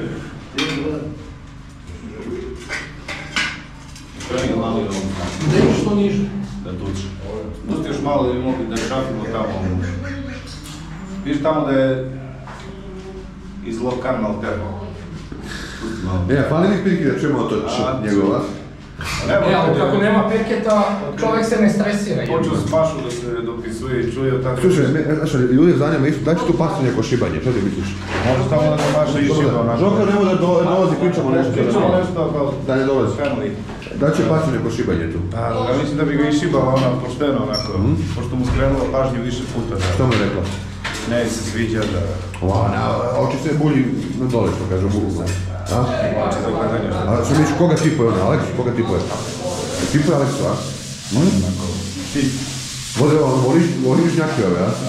Gdje je što niže? Da tuče. Pusti još malo da bi mogli da šafimo tamo. Vidiš tamo da je iz Lokan Malterno. E, fali mi pirki da čujemo to njegova. E, ali kako nema peketa, čovjek se ne stresira. Počeo s Mašu da se dopisuje i čuje tako. Slušaj, znaš, ljudi zanima isto, daj će tu pasati neko šibanje, što ti misliš? Može tamo da ga Maša išiba onako. Žoko nemo da do- dolazi, pričamo nešto. Pričamo nešto kao... Da ne dolazi. Family. Da će pasati neko šibanje tu. Pa, ja mislim da bi ga išibala ona pošteno onako, pošto mu skrenula pažnju više puta. Da. Što mu je rekla? Ne se sviđa da... Ova, na, oči se bulji na dole, što kaže, bugu. A? Oči za gledanje. A što misliš, koga tipuje ona? Aleks, koga tipuje? Tipuje Aleksu, a? Vode, ono, voliš, voliš njaki ove, a?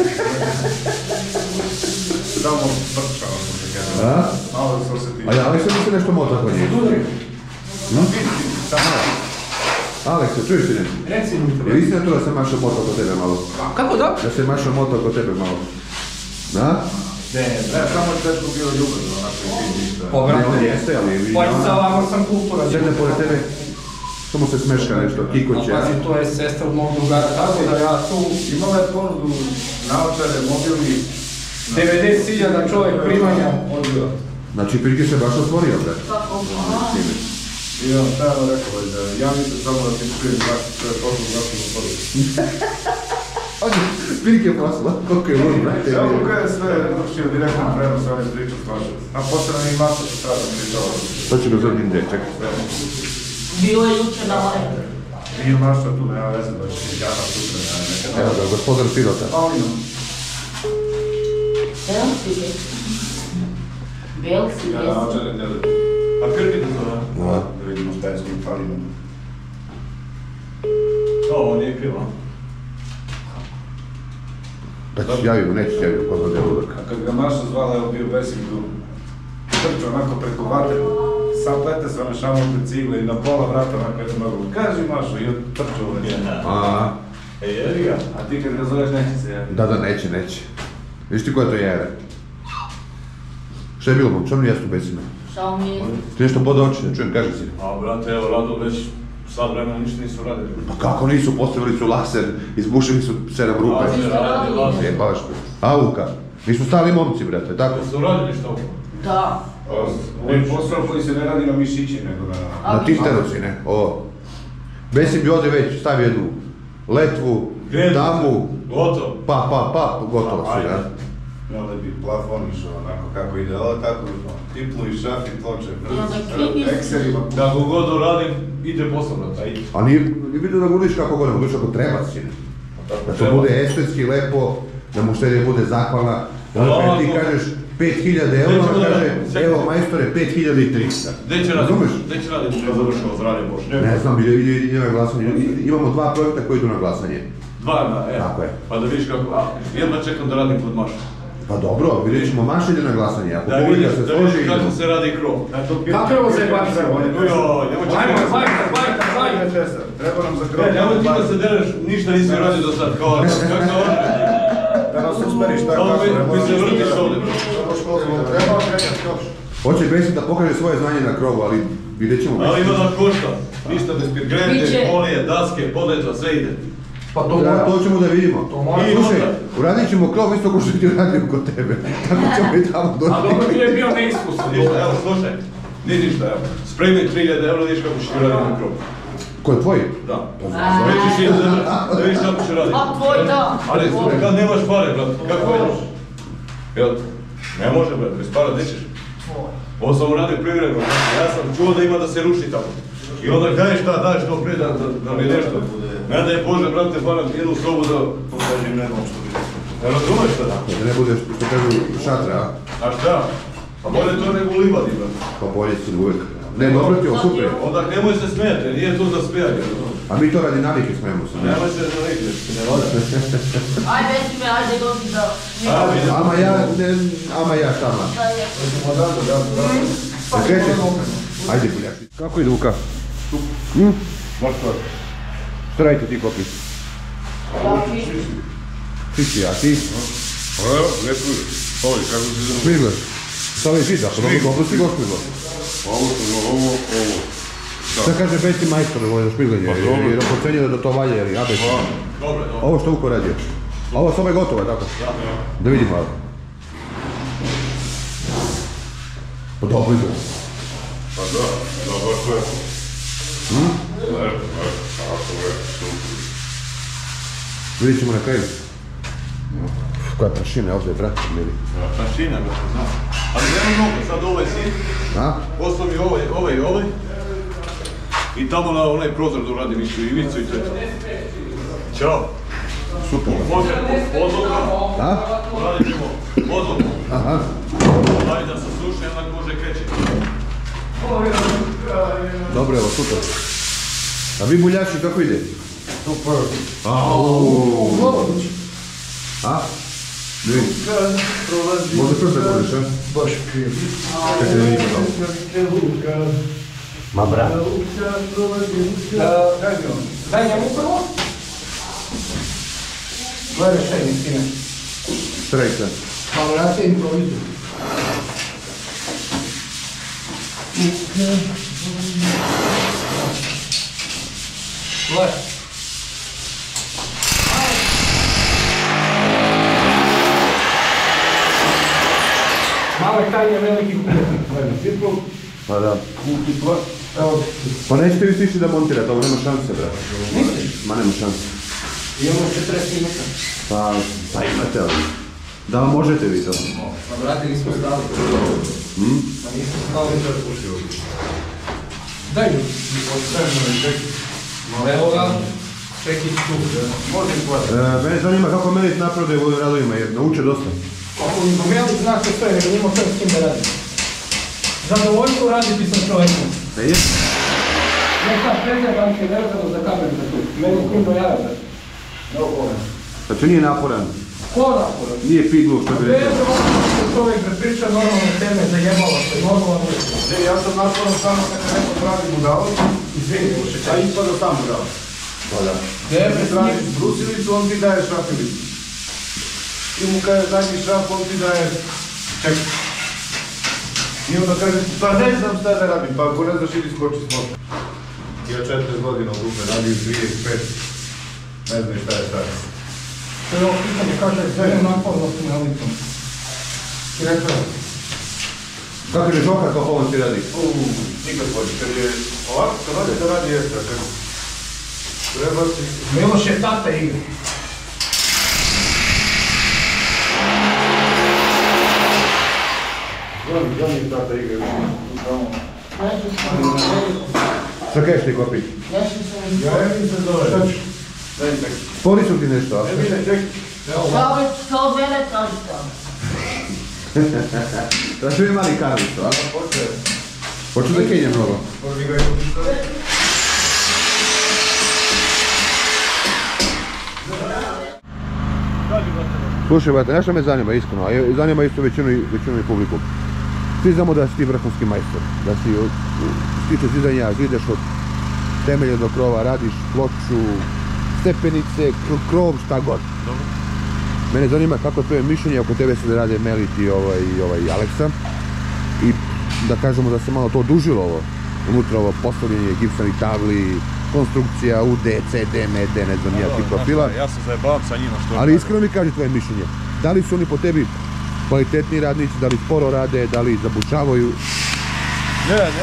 Samo prča, ono se kaže. A? Malo da se osjeti. A ja, Aleksa mi se nešto mota kod njih. Aleksa, čuješ ti nešto? Reci mi. Je istina to da se mašao moto kod tebe malo? Kako da? Da se mašao moto kod tebe malo? Da? Ne, ne, samo je teško bilo ljubazno, onako i vidi što je. Ne, on Povrati. jeste, ali vidi Pa i ona. sa vama sam kultura. Sedne pored tebe, samo se smeška nešto, kikoće. Pazi, to je sestra od mog drugara, tako da ja tu... Imala je ponudu naočare, mobilni, devedeset hiljada čovjek primanja odbio. Znači prilike se baš otvorio, bre. I on stajano rekao da ja mislim samo da ti čujem zašto sve poslu zašto mu poruči. Prilike je posla, koliko je lud, brate. Evo kada je sve vršio direktno prenos, on je pričao svašao. A posle mi masa što sada pričao. To će ga zove Indej, čekaj. Bio je juče na live. Nije mašta tu, nema veze, da će ti Jana sutra, ja nekada. Evo ga, gospodar pilota. Pa on imam. Bel si je. Bel si je. Ja naočare ne da. A krpi da zove? Da. Da vidimo šta je s njim falimo. Ovo nije krivo. Da ćeš javimo, nećeš javimo, ko zna djelo uvijek. A kad ga Maša zvala, evo bio Besim tu. Trčao onako preko vatre. Sam plete se one šamote cigle i na pola vrata onako jednu nogu. Kaži Mašo, i trčao uvijek. Aaa. E, jedi ga. A ti kad ga zoveš neće se javiti. Da, da, neće, neće. Viš ti koja to jere? Šta je bilo, mom? Šta mi jesu besime? Šta mi je? Ti nešto pod oči, ne čujem, kaži si. A, brate, evo, Rado već sad vremena ništa nisu radili. Pa kako nisu, postavili su laser, izbušili su sedam rupe. Laser radi, laser. Je, baš. Auka. Mi smo stali momci, brate, tako? Su radili što? Da. Ovo je posao koji se ne radi na mišići, nego na... Na tihteroci, ne? Ovo. Besim bi ovdje već stavio jednu letvu, damu, Gotovo. pa, pa, pa, gotovo su, ja. Onda bi plafon išao onako kako ide, ovo tako, tiplu i šaf i tloče, ekserima. Da ako god radim, ide posao na taj. A nije vidio da gudiš kako god, gudiš ako treba si. Da to bude estetski, lepo, da mu štedje bude zahvalna. Onda kad ti kažeš pet hiljada eura, kaže, evo majstore, pet hiljada tristo. Gdje će raditi? Gdje će raditi što je završilo zdravlje Bože? Ne znam, ide, ide, ide na glasanje. Imamo dva projekta koji idu na glasanje. Dva, da, e. Tako je. Pa da vidiš kako, a, jedva čekam da radim kod Maša. Pa dobro, vidjet ćemo, Maša ide na glasanje, ako Da publika vidiš, se da složi... vidiš kako se radi krov. Kako je ovo se baš za bolje? Joj, nemoj čekati. Ajmo, bajka, bajka, bajka. Treba nam za krov. Nemoj ti da se dereš, ništa nisi radio do sad, kao kako se ovdje. Da nas usperiš tako kako ne možeš. Mi se vrtiš ovdje. Treba čekati još. Hoće Besim da pokaže svoje znanje na krovu, ali vidjet ćemo... Ali ima da košta. Ništa bez grede, polije, daske, podleđa, sve ide. Pa to Da, mora. to ćemo da vidimo. Slušaj, uradit ćemo krov isto ko što ti uradio kod tebe. Tako ćemo i tamo doći. A dobro ti je bio neiskusan. Ništa, evo, slušaj. Ni ništa, evo. Spremi tri hiljade eura, vidiš kako ćeš ti raditi na krov. Ko je tvoj? Da. Sprečiš hiljade eura, da vidiš kako ćeš raditi. A tvoj da. Ali kad nemaš pare, brat, kako ideš? Jel? Ne može, brat, bez para, gdje ćeš? Ovo sam uradio privremeno, ja sam čuo da ima da se ruši tamo. I onda daj šta, daj što prije da, da, da mi nešto. Ne daj Bože, brate, baram jednu sobu da pokažem nebom što bi rekao. Ne razumeš šta da? Da ne budeš, što kažu, šatra, a? A šta? Pa bolje to nego u livadi, brate. Pa bolje si uvijek. Ne, dobro ti, ovo super. Onda nemoj se smijete, nije to za smijanje. A mi to radi navike smijemo se. Nemoj se za neke, ne voda. Ajde, već me, ajde dođi da... Ama ja, ne, ama ja tamo. Da krećeš? Ajde, buljaši. Kako ide Luka? Hm? Možda. Šta radite ti kopi? Čisti, a ti? Evo, ne služi. Ovi, kako se zove? Šmigler. Šta li žida? Pa dobro, dobro si go šmigler. Ovo, ovo, ovo. Šta kaže Besti majstor ovo za šmigljenje? Jer on procenio da to valje, ili abes? Dobro, dobro. Ovo što Uko radio? A ovo soba je gotova, je tako? Da. Da vidim malo. Pa dobro ide. Pa da, da, baš to je. Hm? Lepo, lepo, tako je, super. Vidjet ćemo na kraju. Koja prašina je ovdje, brate, mili. Prašina, brate, znam. Ali nema mnogo, sad ovaj sin. A? Postavi ovaj, ovaj i ovaj. I tamo na onaj prozor da uradim istu ivicu i to je to. Ćao. Super. Može, podloga. Da? Uradit ćemo podlogu. Aha. Daj da se suši, jednak može kreći. Dobro, evo, super. A vi buljači, kako ide? Super. Auuu. A? Ne vidim. Možda prste budeš, a? Baš kriv. Čekaj da vidimo tamo. Ma brat. Daj njemu prvo. To je rešenje, sine. Strejka. Pa vrati improvizu. Gle. Male taj je veliki kupetnik. Pa da. Pa nećete vi stići da montirate, ovo nema šanse, brate. Misliš? Ma nema šanse. Imamo četrdeset minuta. Pa, pa imate ali. Da vam možete vi to? Pa brate, nismo stali. Hmm? Pa nismo stali. Daj mi. Evo ga. Čekić tu. Mene zanima kako Melit napreduje u ovim radovima jer nauče dosta. Ako Melit zna što sve, nego nima sve s kim da radi. Zadovoljstvo raditi sa čovjekom. Da je? Neka preziram se vezano za kameru za tu. Meni s kim dojave da. Znači nije naporan. Ko naporan? Nije piglu što bi rekao. Vezano što čovjek prepriča normalne teme, zajebalo se, normalno. Ne, ja sam naporan samo kada neko pravi budalo, izvini, a ispada sam budalo. Pa da. Tebe tražiš brusilicu, on ti daje šrafilicu. Ti mu kaže daj mi šraf, on ti daje ček. I onda kaže, pa ne znam šta da radim, pa ako ne znaš ili skoči s motom. Ja četrdeset godina u grupe radim, trideset pet, ne znam šta je šta. To je ovo pitanje, kaže, sve je naporno s Melitom. Ti rekao? Kako je žoka kao on ti radi? Uuu, nikad bolje, kad je ovako, kad radi da radi ekstra, kad treba si... Miloš je tata igre. Zvoni, zvoni tata igre. Šta kažeš ti kopi? Ja Evin se zove. Šta ću? Daj mi neki. Spori su ti nešto, a? Evine, čekaj. Čovjek sto mene kažete. Da što je mali Karlić, a? Hoće. Hoću da kenja mnogo. Možda ga je upisao. Slušaj, brate, nešto me zanima, iskreno, a zanima isto većinu, većinu i publiku. Svi znamo da si ti vrhunski majstor, da si, u, u, stiče zidanja, zideš od temelja do krova, radiš ploču, stepenice, krov, šta god. Dobro. Mene zanima kako to je mišljenje oko tebe se da rade Melit i ovaj, i ovaj Aleksa. I da kažemo da se malo to odužilo ovo, unutra ovo postavljanje gipsanih tabli, konstrukcija, U D, C D, M D, ne znam nija tih profila. Ja se zajebavam sa njima što... Ali iskreno mi kaži tvoje mišljenje. Da li su oni po tebi kvalitetni radnici, da li sporo rade, da li zabušavaju? Ne, ne,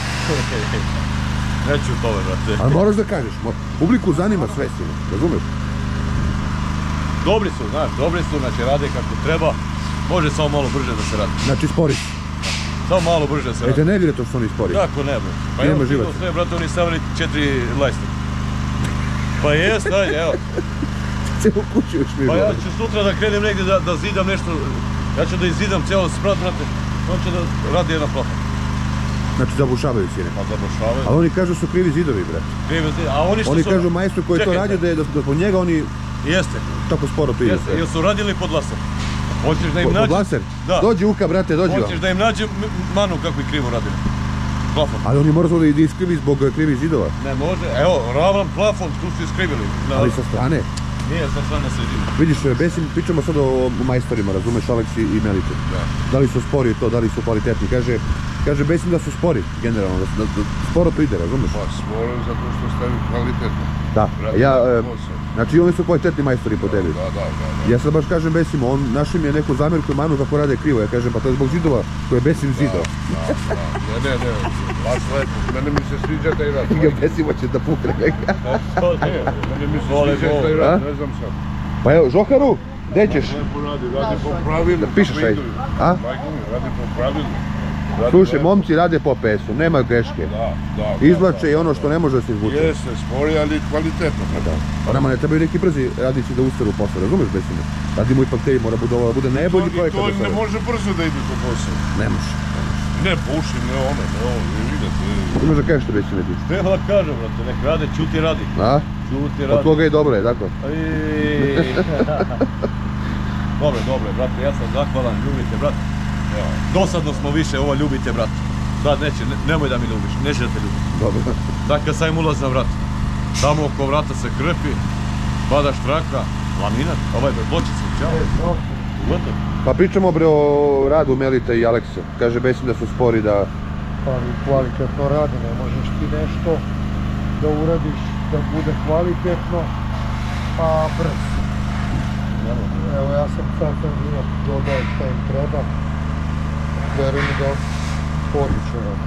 neću tome, brate. Ali moraš da kažeš, publiku zanima sve sine, razumeš? Dobri su, znaš, dobri su, znači rade kako treba. Može samo malo brže da se radi. Znači spori. Samo malo brže se radi. E te ne vire to što oni spori? Kako ne, bro? Pa nema evo, živaca. sve, brate, oni stavili četiri lajste. Pa jest, ajde, evo. Cijelu kuću još mi. Pa ja ću sutra da krenem negdje da, da zidam nešto. Ja ću da izidam cijelo sprat, brate. On će da radi jedna plata. Znači zabušavaju sine. Pa zabušavaju. Ali oni kažu su krivi zidovi, bre. Krivi zidovi, a oni što oni su... Oni kažu majstru koji to radio da je da, da po njega oni... Jeste. Tako sporo to ide. Jeste, jer su radili pod laser. Hoćeš da im po, nađe... Pod laser? Da. Dođi Uka, brate, dođi vam. Hoćeš da im nađe manu kako je krivo radili. Plafon. Ali oni moraju da ih iskrivi zbog krivih zidova. Ne može, evo, ravan plafon, tu su iskrivili. Na... Ali sa strane? Nije, sa strane se zida. Vidiš, Besim, pričamo sad o, o majstorima, razumeš, Aleksi i Melitu. Da. Da li su spori to, da li su kvalitetni, kaže... Kaže Besim da su spori, generalno, da, da, da sporo to ide, razumeš? Pa sporo zato što stavi kvalitetno. Da, ja, e, posao. znači oni su kvalitetni majstori po tebi. Da, da, da, da. Ja sad baš kažem Besim, on našim je neku zamjerku i manu kako rade krivo, ja kažem pa to je zbog zidova koje je Besim zidao. Da, da, ne, ne, ne, baš lepo, mene mi se sviđa taj rad. Ja Besim hoće da pukne. Mene mi se sviđa taj rad, ne znam sam. Pa evo, Žoharu, gdje ćeš? Lepo radi, radi po pravilu. Da pišeš aj. A? Radi po pravilu. Slušaj, momci rade po P S-u, nema greške. Da, da. Izvlače i ono što ne može da se izvuče. Jeste, spori, ali kvalitetno. Da. Pa nama ne trebaju neki brzi radići da ustaru posao, razumeš Besime? Radimo ipak tebi, mora bude, bude najbolji projekat do sada. I to ne sada. može brzo da ide po posao. Ne može. Ne buši, ne ono, ne ovo, ne vidite. Ti možda kažeš što Besime ti? Treba da kažem, brate, nek rade, čuti radi. A? Čuti radi. Od tvoga je dobro, je tako? Dobre, dobre, brate, ja sam zahvalan, ljubite, brate. Dosadno smo više, ovo ljubite, brate. Sad neće, ne, nemoj da mi ljubiš, neće da te ljubim. Dobro. Dakle, sam ulaz na vrat. Tamo oko vrata se krpi, pada štraka, laminat, ovaj bre, pločice, čao. Ugotov. Pa pričamo bre o radu Melita i Aleksa. Kaže Besim da su spori da... Pa kvalitetno radi, ne možeš ti nešto da uradiš da bude kvalitetno, pa brzo. Evo ja sam sad sam dodao šta im treba. verujem da odlično radi.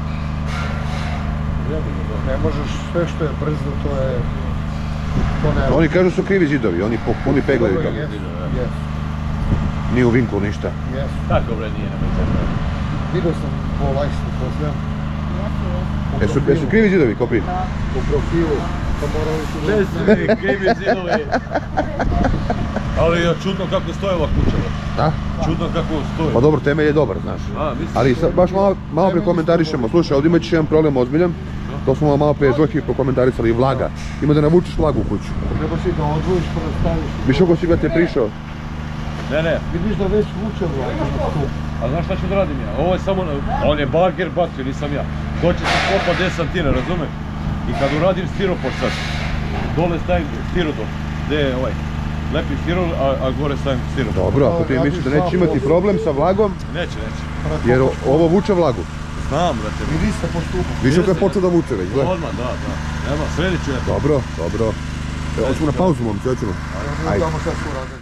Ne možeš sve što je brzo, to je... To ne... Oni kažu su krivi zidovi, oni, oni peglaju tamo. Jesu. Nije u vinklu ništa. Jesu. Tako bre nije, nemoj se. Vidio sam po lajsku, to sve. Jesu, jesu krivi zidovi, Kopi? Da. U profilu, pa morali su... Ne su mi krivi zidovi. Ali je čudno kako stoje ova kuća. Da? Čudno kako stoje. Pa dobro, temelj je dobar, znaš. A, mislim. Ali sad, baš malo, malo prekomentarišemo. Slušaj, ovdje imaš jedan problem ozbiljan. To smo malo prije Žoki prokomentarisali, vlaga. Ima da navučiš vlagu u kuću. Treba si da odvojiš pa da staviš. Viš oko si ga te prišao? Ne, ne. Vidiš da već vuče vlaga. A znaš šta ću da radim ja? Ovo je samo, on je bager bacio, nisam ja. To će se skopa deset santina, razumeš? I kad uradim stiropor sad, dole stavim stirodor, gdje je ovaj, lepim stirol, a, a gore stavim stirodor. Dobro, ako ti misliš da nećeš imati problem sa vlagom, Neće, neće. jer ovo vuče vlagu. Znam, brate. I vi ste postupali. Viš kako je počeo da vuče već, gledaj. Odmah, da, da. Nema, sredit ću ja to. Dobro, dobro. Evo, hoćemo na pauzu, momci, hoćemo. Ajde. Znamo šta su uradili.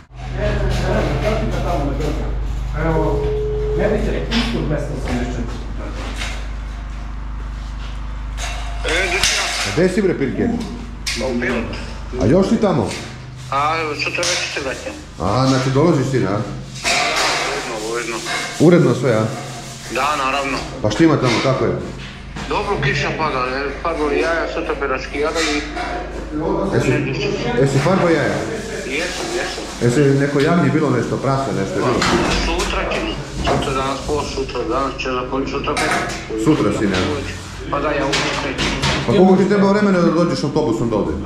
Evo, ne bih se isto dvesta osamdeset četiri. A gdje si bre, Pirke? A još ti tamo? A, sutra već se vraćam. A, znači dolaziš ti, na? Uredno, uredno. Uredno sve, a? Da, naravno. Pa šta ima tamo, kako je? Dobro, kiša pada, farbo i jaja, sutra bi raskijali i... Jesi, jesi farbo jaja? Jesam, jesam. Jesi neko javni bilo nešto, prase nešto je bilo? Sutra će, sutra danas po, sutra danas će zapoći sutra pet. Sutra si, ne? Pa da, ja uvijek krećem. Pa koliko ti treba vremena da dođeš autobusom do ovdje?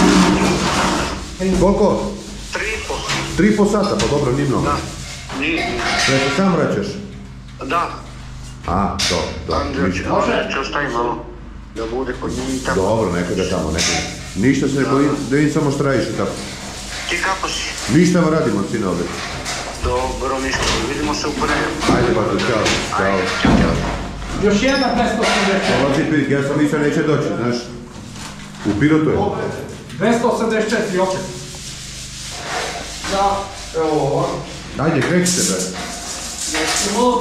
Koliko? Tri po. Tri po sata, pa dobro, ni mnogo. Da, nije, nije. Sve se sam vraćaš? Da. A, to, to. Andrija će, Andrija će ostavi malo da bude kod njih i tako. Dobro, neka ga tamo, neka ga. Ništa se ne bojim, da vidim samo štrajiš i tako. Ti kako si? Ništa vam radimo, sine, ovdje. Dobro, ništa, vidimo se u ponedjeljak. Ajde, bato, čao, čao. Ćao, ćao. Još jedna dvesta osamdeset četiri. Dolazi Pirke, ja sam mislio neće doći, znaš. U Pirotu je. dvesta osamdeset četiri opet. Da, evo ovo. Ajde, krećite, bre. Nećemo.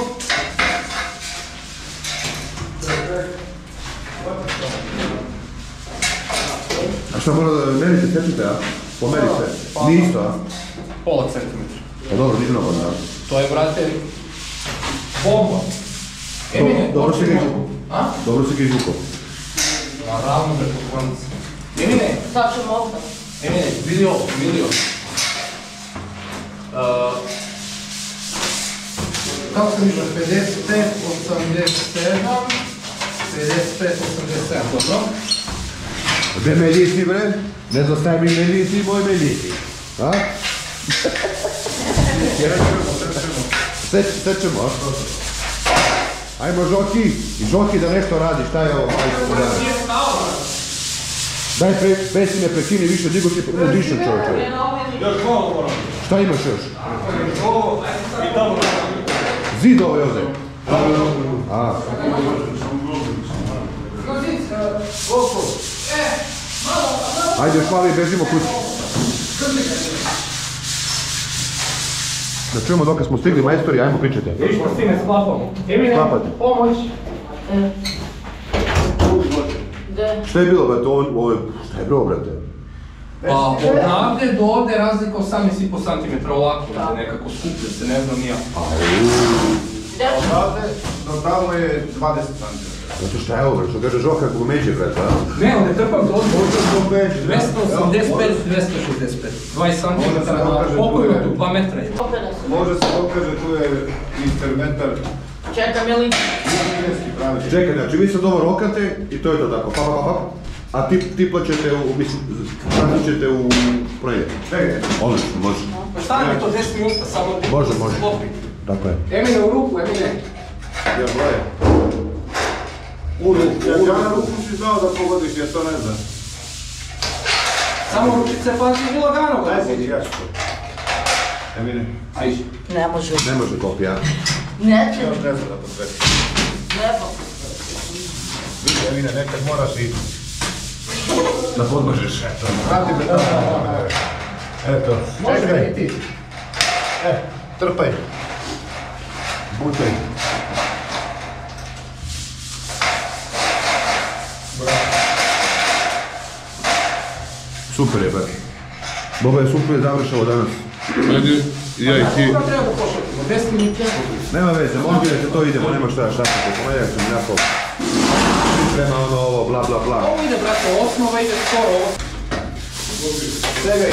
A šta mora da merite, sečite, a? Pomeri se. Nije isto, a? Pola centimetra. Pa dobro, nije mnogo, da. To je, brate, bomba. Emine, Dobro si ga hoćemo- izvukao. A? Dobro si ga izvukao. Naravno, bre, poklonic. Emine, Sad ćemo ovdje. Emine, vidi ovo, vidi ovo. Uh, kako se mišla, pedeset pet, osamdeset sedam, pedeset pet, osamdeset sedam, dobro? Gdje melisi, bre? Ne zostaj mi melisi, moj melisi. A? Seć, sećemo, a? Ajmo, Žoki, i Žoki da nešto radi, šta je ovo? Ajde, da. Daj, pre, pesi me prekini više, digo ti puno dišem, čovječe. Još malo moram. Šta imaš još? Ovo i tamo. Zid ove ovdje. A. Ajde, još malo i bežimo kući. Da čujemo dok smo stigli, majstori, ajmo pričajte. Vidiš što s time sklapamo. Emine, Sklapate. pomoć. Šta je bilo, brate, ovo je, šta je bilo, brate? Pa odavde do ovde razlika osamnaest i po santimetra ovako, da nekako skuplja se, ne znam ja. Odavde do tamo je dvadeset centimetara. Zato šta je ovo, bre, što kaže Žoka kako međe, brate, a? Ne, ovdje trpam do ovdje. dvesta osamdeset pet, dvesta šezdeset pet. dvadeset santimetara, koliko ima tu? dva metra je. Može se pokaže, tu je intermetar. Čekam, je li? Čekaj, znači vi sad ovo rokate i to je to tako, pa, pa, pa, a ti, ti plaćete u, mislim, platit ćete u ponedjeljak. Čekaj. Odlično, može. Pa šta nam je to deset minuta samo da Može, može. sklopi? Tako je. Emine u ruku, Emine. Ja broje. U ruku, ja na ruku si znao da pogodiš, ja to ne znam. Samo ručice pazi i lagano ga. Ajde, ja ću to. Emine. Ajde. Ne može. Ne može kopija. Neće. Još ne znam da posveti. Treba. Vidi, Emine, nekad moraš i da podmažeš. Eto. Radi me, da, eto. Može da i ti. E, trpaj. Butaj. Super je, brate. Boba je super završao danas. Meni, ja i ti. Onda treba pošati, deset minuta. Nema veze, možete to idemo, nema šta šta se ponedjeljak sam jako priprema ono ovo, bla bla bla. Ovo ide, brate, osnova ide skoro ovo. Segaj.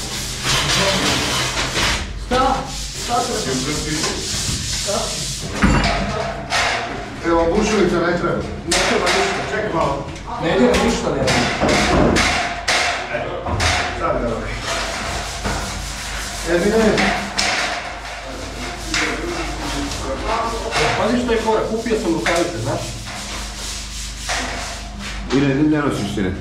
Šta? Šta treba? Šta? Evo, bušilica ne treba. Ne treba ništa, čekaj malo. Ne dira ništa, ne dira. Sad ga radi. Edine. Pazi što je kore, kupio sam rukavice, znaš? Ine, ne nosiš sine.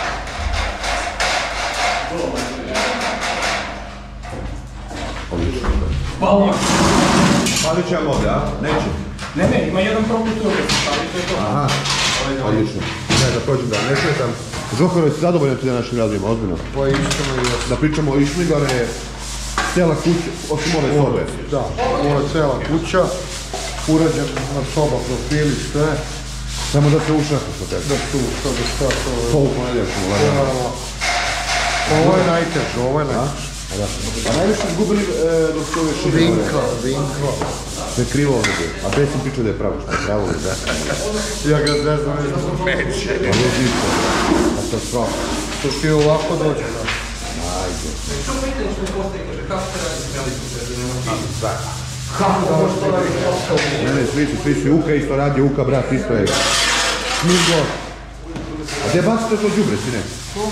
Odlično. Hvala. Palit će vam ovdje, a? Neće. Ne, ne, ima jedan proput uvijek, ali to je to. Aha, odlično. Ne, da prođem da ne šetam. Žokaro, jesi zadovoljan ti današnjim razvijima, ozbiljno? Pa išćemo i Da pričamo o Išmigare, cijela kuća, osim ove sobe. Da, ovo je cijela kuća, urađena soba, profili, sve. Samo da se ušraku što tebe. Da tu, što da šta, to je... To u ponedjeljak ćemo lagano. Ovo je najteže, ovo je najteže. A najviše izgubili dok su ove šine. Vinkla, vinkla. Sve krivo ovdje je. A Besim pričao da je pravo, što je pravo li da? Ja ga ne znam, ne znam, meće. Pa je zisto. A to je strano. To ti je ovako dođe, da. Ajde. Što pitanje što mi postoji, kaže, kako se radi s velikom sredinama? Kako da ovo što radi kao Ne, ne, svi su, svi su. Uka isto radi, Uka brat isto je. Smirgo. A gdje bacite to džubre, sine?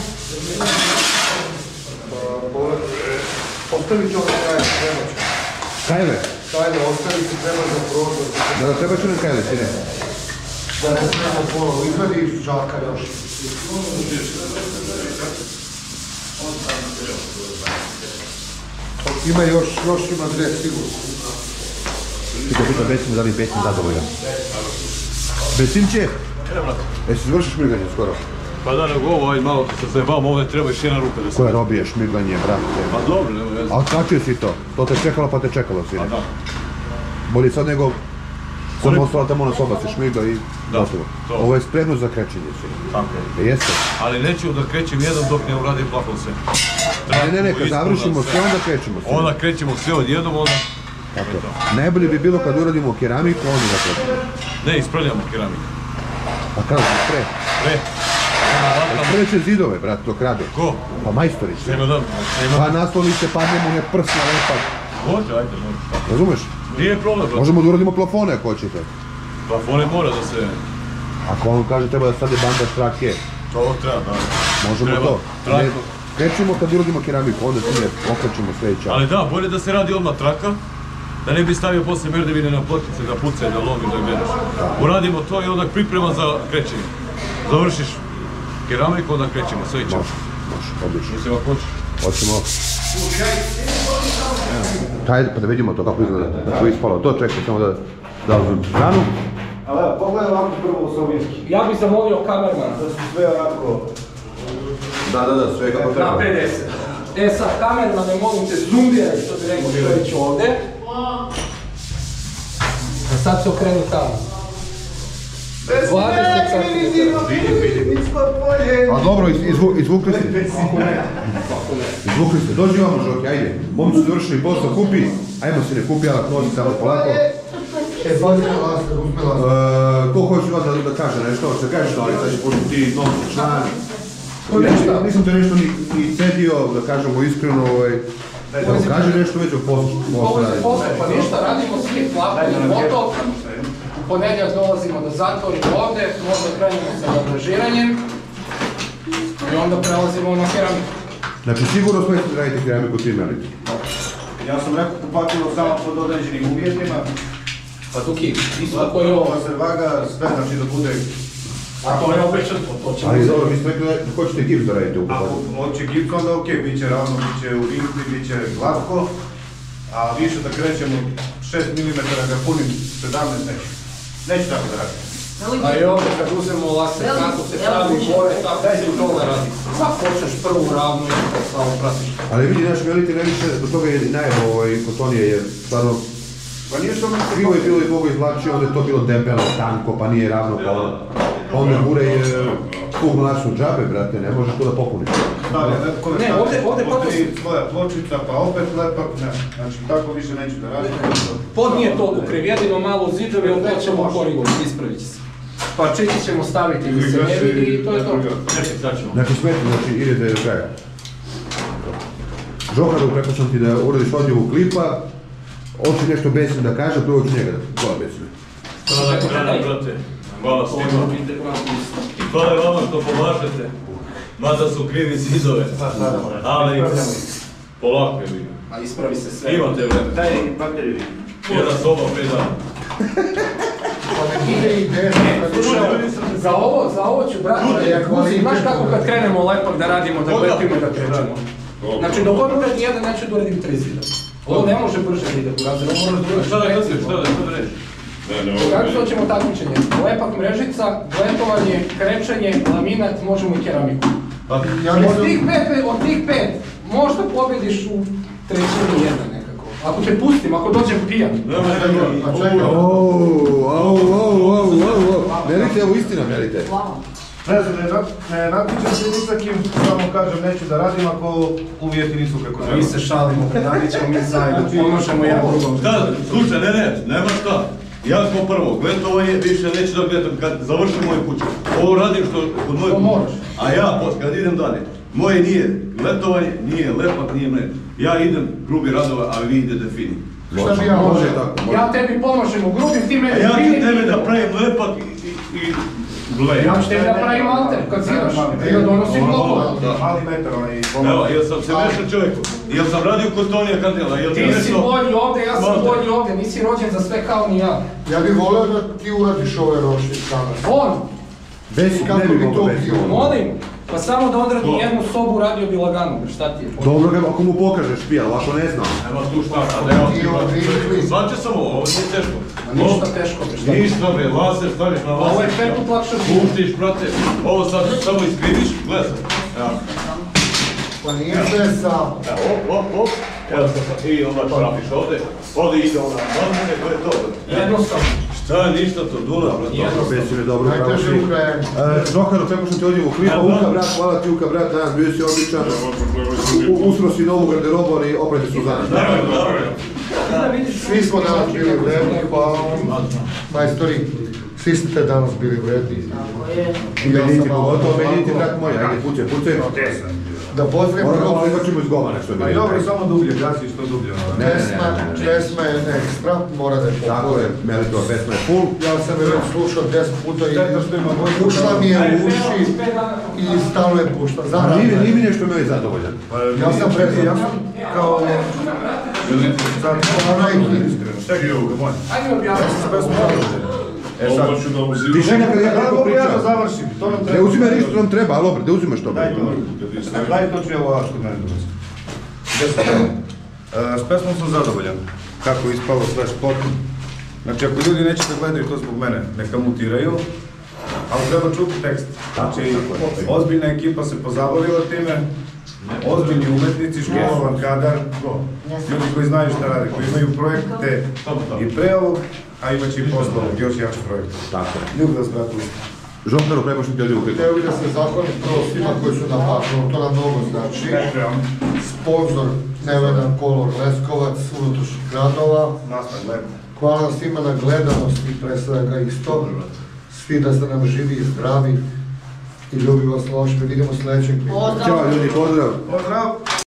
Ostavit ću ono kajle, treba ću. Kajle? Kajle, ostavit ću, treba za prozor. Da, da treba ću nam kajle, sine. Da ne treba ponovo, izvedi iz žaka još. Ima još, još ima dve sigurno. Pita, pita, Besim, da li je Besim zadovoljan? Besimče? Jesi završiš šmirganje skoro? Pa da, nego ovo, ajde malo se zajebavam, ovdje treba još jedna ruka da se... Koja robije šmirganje, brate? Pa dobro, nema veze. A otkačio si to? To te čekalo pa te čekalo, sine. Pa da. Bolje sad nego... Samo ostala tamo na soba se šmirga i Da, gotovo. to. Ovo je spremno za krećenje, sine. Tako je. E, jeste? Ali neću da krećem jednom dok ne uradim plafon sve. Ne, ne, ne, kad završimo sve, onda krećemo sve. Onda krećemo sve odjednom, onda... Tako. Najbolje bi bilo kad uradimo keramiku, onda da krećemo. Ne, ispravljamo keramiku. Pa kako se pre? Pre. Preće zidove, brat, dok rade. Ko? Pa majstori se. Nema da... Pa naslovnice, padne mu ne prst na lepak. Može, ajde, može. Razumeš? Nije problem, bro. Možemo da uradimo plafone ako hoćete. Plafone mora da se... Ako on kaže treba da stade banda štrake, To treba, da. možemo Treba. to. Traku. Ne, krećemo kad uradimo keramiku, onda se ne okrećemo sljedeća. Ali da, bolje da se radi odmah traka, da ne bi stavio posle merdevine na plotnice, da pucaju, da lomi, da gledaš. Uradimo to i onda priprema za krećenje. Završiš keramiku, onda krećemo, sve ćemo. Može, može, odlično. Mislim, ako hoćeš. Hoćemo. Hajde pa da vidimo to kako izgleda, kako je ispalo. To čekaj, samo da da uzmem stranu. Ali evo, pogledaj ovako prvo sovjetski. Ja bih zamolio kamermana. Da su sve ovako... Da, da, da, sve kako treba. Na pedeset. E sad, kamermane, molim te, zoomiraj, što bi rekao Čović ovdje. A sad se okrenu tamo. dvadeset centimetara. A dobro, izvu, izvukli ste. Izvukli ste, dođi vamo Žoki, ajde. Momci su završili posao, kupi. Ajmo se ne kupi, ali nosi samo polako. E, pazi na vas, uspjela sam. Ko hoće vas da, da kaže nešto, što kažeš da li sad će pošto ti novi član. To ništa. Ja, nisam te nešto ni, ni cedio, da kažemo iskreno, ovaj, da kaže nešto već o poslu. Ovo se posle, pa ništa, radimo svi plafon i moto. U ponedjeljak dolazimo da zatvorimo ovdje, možda krenemo sa nadražiranjem. I onda prelazimo na keramiku. Znači sigurno smo da radite keramiku ti meliti. Ja sam rekao kupatilo samo pod određenim uvjetima. Pa tu kip, isto koji je ovo. se vaga, sve znači da bude... A to je obično, to ćemo Ali uzeti. dobro, mi smo rekli da hoćete gips da radite u Ako kupatilo. hoće gips, onda ok, bit će ravno, bit će u rinkli, bit će glatko. A više da krećemo šest milimetara ga punim sedamnaest neću. Neću tako da radim. A i ovdje kad uzmemo laser kako se pravi gore, tako se to ne radi. Sad počneš prvu ravnu i to samo pratiš. Ali vidi, naš meliti najviše, do toga je najebo ovaj, kotonije je stvarno Pa nije što mi se krivo je bilo i Bogo izvlačio, onda je to bilo debelo, tanko, pa nije ravno pa ono. onda gure tu mlačnu džabe, brate, ne možeš to da popuniš. Ne, ovdje, ovdje postoji svoja pločica, pa opet lepak, ne. Znači, tako više neću da radim. Pod nije toliko kriv, jedino malo ziđavi, ali to ćemo korigovati, ispravit će se. Pa čeki ćemo staviti da se ne vidi i to je to. Znači smeti, znači idete do kraja. Žoharu, prepošam ti da uradiš odljevu klipa, hoće nešto besno da kaže, prvo ću njega da hvala besno. Hvala, brate. Hvala svima. I hvala vama što pomažete. Mada su krivi zidove. Ali polako je vidim. A ispravi se sve. Imate vreme. Daj bateriju. Jedna soba, pet dana. Za ovo, za ovo ću, brate, znaš kako kad krenemo lepak da radimo, da lepimo i da krećemo. Znači, dok on uradi jedan, neću da uradim tri zida. Ovo ne može brže ide, razred, ovo moraš da uradiš. Šta da reći, šta da reći? Kako što ćemo takmičenje? Lepak mrežica, gletovanje, krečenje, laminat, možemo i keramiku. Od tih pet, od tih pet, možda pobjediš u trećini jedan nekako. Ako te pustim, ako dođem pijan. Merite, evo istina, merite. Ne znam, ne natječem se ni sa kim, samo kažem neću da radim ako uvjeti nisu kako treba. Mi se šalimo, radit ćemo mi zajedno, pomožemo jedan drugom. Šta, slušaj, ne, ne, nema šta. Ja smo prvo, gletovanje više neću da gledam kad završim moju kuću. Ovo radim što kod moje kuće. A ja, kad idem dalje, moje nije gletovanje, nije lepak, nije mrež. Ja idem grubi radova, a vi idete fini. Šta bi ja može tako? Ja tebi pomožem u grubim, ti meni fini. A ja ću tebe da pravim lepak i gled. Ja ću tebi da pravim alter, kad zidaš. I da donosim blokove. Mali metar, onaj... Evo, jel sam se mešao čovjeku? Jel sam radio kod Tonija Kandela? Ti si bolji ovdje, ja sam bolji ovdje, nisi rođen za sve kao ni ja. Ja bih volio da ti uradiš ove rošnje danas. On! Besi, ne bi mogo besi. Molim, pa samo da odradi jednu sobu radio bi lagano, šta ti je? Dobro ga ako mu pokažeš pija, ali ako ne znam. Nema tu šta, a da ja ti Svače sam ovo, ovo nije teško. Ništa teško, bre, šta? Ništa bre, laser staviš na laser. Ovo je pet put lakše. Puštiš, brate, ovo sad samo iskriviš, gledaj. Pa nije sve sam. Op, op, op. Evo sad, i onda trafiš ovdje, ovdje ide ona, ovdje, to je to. Jednostavno. Šta, ništa to, Duna, brate. Besi mi dobro pravo Najteže svi. Ukrajeni. Žoharu, prepošam ti odjevu klipa, Uka brat, hvala ti Uka brat, danas bio si odličan. Usro si novu garderobu, ali opet su za nas. Svi smo danas bili vredni, hvala vam. Majstori, svi ste danas bili vredni. I mediti pogotovo, mediti brat moj, ajde pucaj, pucaj. Da pozdravim Moramo prvo. malo izačimo iz goma nešto. Pa i dobro, samo dublje, gasi što dublje. Pesma, pesma je ekstra, mora da je Tako popularna. je, Melitova pesma je full. Ja sam je već slušao deset puta i Šteta što ima Vojko. ušla mi je u uši i stalno je pušta. A Zaradno nije, je. nije mi nešto imao i zadovoljan. Ja sam prezad. Ja sam kao... Onaj hit. Ajde mi objasniti. E sad, Ti žena kad ja tako dobro, ja da pričam. završim, to nam Ne treba. uzimaj ništa, to nam treba, ali opet, ne uzimaš to. Daj to, daj to ću ja ovo što mene donosi. S pesmom sam zadovoljan, kako je ispalo sve spot. Znači, ako ljudi neće da gledaju to zbog mene, neka mutiraju, ali treba čuti tekst. Znači, ozbiljna ekipa se pozabavila time, ozbiljni umetnici, školovan kadar, ljudi koji znaju šta rade, koji imaju projekte i pre ovog, a imat će i posle ovog, još jači projekt. Tako je. Ljub vas, bratu. Žoharu, prepošam ti odjevu klipa. Htio bih da se zahvalim prvo svima koji su na patronu, to nam mnogo znači. Sponzor Nevedan Kolor Leskovac, unutrašnjih gradova. Hvala vam svima na gledanosti, pre svega isto. Svi da ste nam živi i zdravi i ljubim vas loš. Vidimo sljedećeg klipa. Ćao ljudi, pozdrav. Pozdrav!